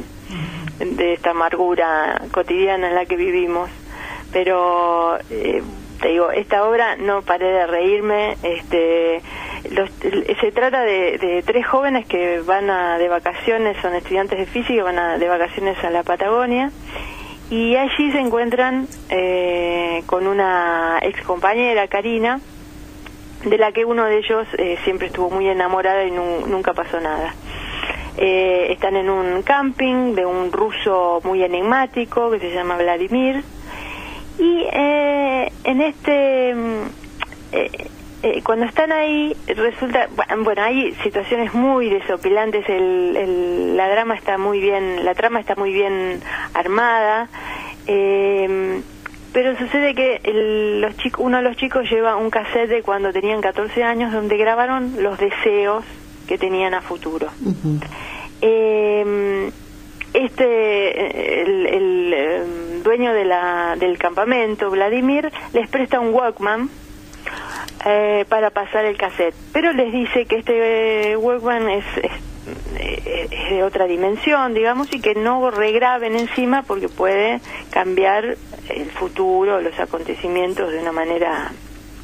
Speaker 5: de esta amargura cotidiana en la que vivimos. Pero... Eh, te digo, esta obra no paré de reírme. Este, los, se trata de, de tres jóvenes que van a, de vacaciones, son estudiantes de física, van a, de vacaciones a la Patagonia, y allí se encuentran eh, con una ex compañera, Karina, de la que uno de ellos eh, siempre estuvo muy enamorada y nu, nunca pasó nada. Eh, están en un camping de un ruso muy enigmático que se llama Vladimir. Y eh, en este, eh, eh, cuando están ahí, resulta, bueno, hay situaciones muy desopilantes, el, el, la drama está muy bien, la trama está muy bien armada, eh, pero sucede que el, los chicos, uno de los chicos lleva un cassette de cuando tenían catorce años, donde grabaron los deseos que tenían a futuro. Uh-huh. Eh, este, el, el, el dueño de la, del campamento, Vladimir, les presta un Walkman eh, para pasar el cassette, pero les dice que este eh, Walkman es, es, es de otra dimensión, digamos, y que no regraben encima porque puede cambiar el futuro, los acontecimientos de una manera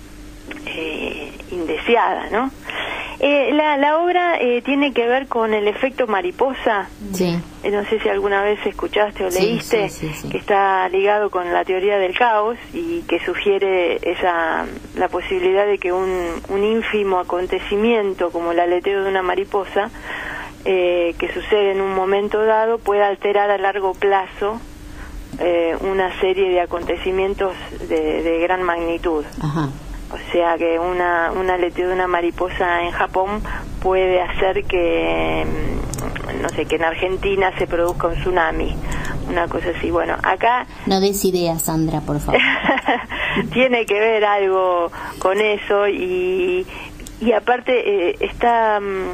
Speaker 5: eh, indeseada, ¿no? Eh, la, la obra eh, tiene que ver con el efecto mariposa.
Speaker 2: Sí.
Speaker 5: Eh, no sé si alguna vez escuchaste o
Speaker 2: sí,
Speaker 5: leíste,
Speaker 2: sí, sí, sí.
Speaker 5: que está ligado con la teoría del caos y que sugiere esa la posibilidad de que un, un ínfimo acontecimiento como el aleteo de una mariposa eh, que sucede en un momento dado pueda alterar a largo plazo eh, una serie de acontecimientos de, de gran magnitud.
Speaker 2: Ajá.
Speaker 5: O sea que una, un aleteo de una mariposa en Japón puede hacer que, no sé, que en Argentina se produzca un tsunami, una cosa así. Bueno, acá...
Speaker 2: No des ideas, Sandra, por favor.
Speaker 5: Tiene que ver algo con eso y, y aparte eh, está...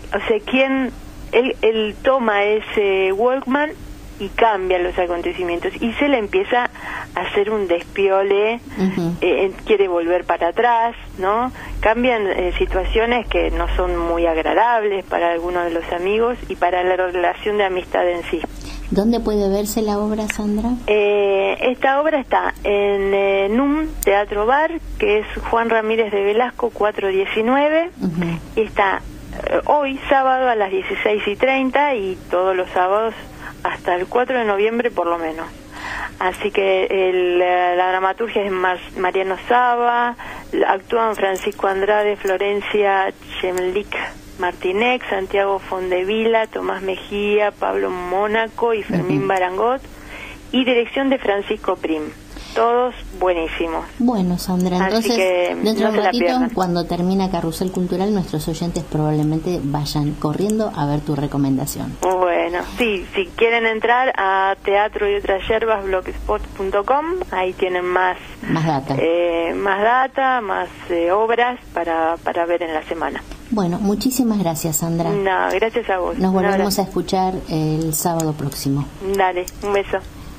Speaker 5: o sea, quién, él, él toma ese Walkman y cambia los acontecimientos y se le empieza a hacer un despiole, uh-huh. eh, quiere volver para atrás, ¿no? Cambian eh, situaciones que no son muy agradables para algunos de los amigos y para la relación de amistad en sí.
Speaker 2: ¿Dónde puede verse la obra, Sandra?
Speaker 5: Eh, esta obra está en eh, N U M Teatro Bar, que es Juan Ramírez de Velasco cuatrocientos diecinueve, uh-huh. y está eh, hoy sábado a las dieciséis y treinta y todos los sábados hasta el cuatro de noviembre por lo menos. Así que el, la dramaturgia es Mar, Mariano Saba, actúan Francisco Andrade, Florencia Chemlik Martínez, Santiago Fondevila, Tomás Mejía, Pablo Mónaco y Fermín uh-huh. Barangot, y dirección de Francisco Prim. Todos buenísimos.
Speaker 2: Bueno, Sandra, entonces dentro de un ratito, cuando termina Carrusel Cultural, nuestros oyentes probablemente vayan corriendo a ver tu recomendación.
Speaker 5: Bueno, sí, si quieren entrar a teatro y otras yerbas blogspot punto com, ahí tienen más
Speaker 2: más data,
Speaker 5: eh, más data, más eh, obras para para ver en la semana.
Speaker 2: Bueno, muchísimas gracias, Sandra.
Speaker 5: No, gracias a vos.
Speaker 2: Nos volvemos a escuchar el sábado próximo.
Speaker 5: Dale, un beso.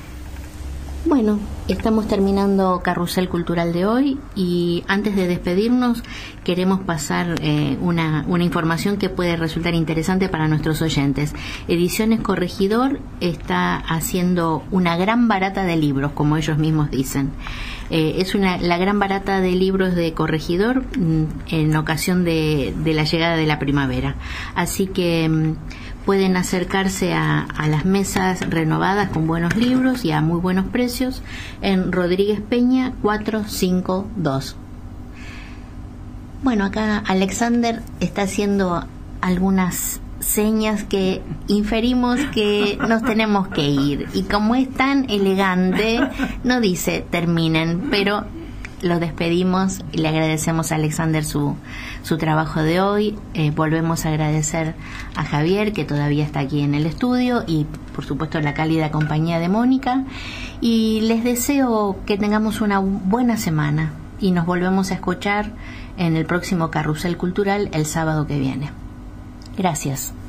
Speaker 2: Bueno, estamos terminando Carrusel Cultural de hoy y antes de despedirnos queremos pasar eh, una, una información que puede resultar interesante para nuestros oyentes. Ediciones Corregidor está haciendo una gran barata de libros, como ellos mismos dicen. Eh, es una la gran barata de libros de Corregidor mm, en ocasión de, de la llegada de la primavera. Así que mm, pueden acercarse a, a las mesas renovadas con buenos libros y a muy buenos precios en Rodríguez Peña cuatrocientos cincuenta y dos. Bueno, acá Alexander está haciendo algunas señas que inferimos que nos tenemos que ir, y como es tan elegante no dice terminen, pero lo despedimos y le agradecemos a Alexander su, su trabajo de hoy. Eh, volvemos a agradecer a Javier, que todavía está aquí en el estudio, y por supuesto la cálida compañía de Mónica, y les deseo que tengamos una buena semana y nos volvemos a escuchar en el próximo Carrusel Cultural el sábado que viene. Gracias.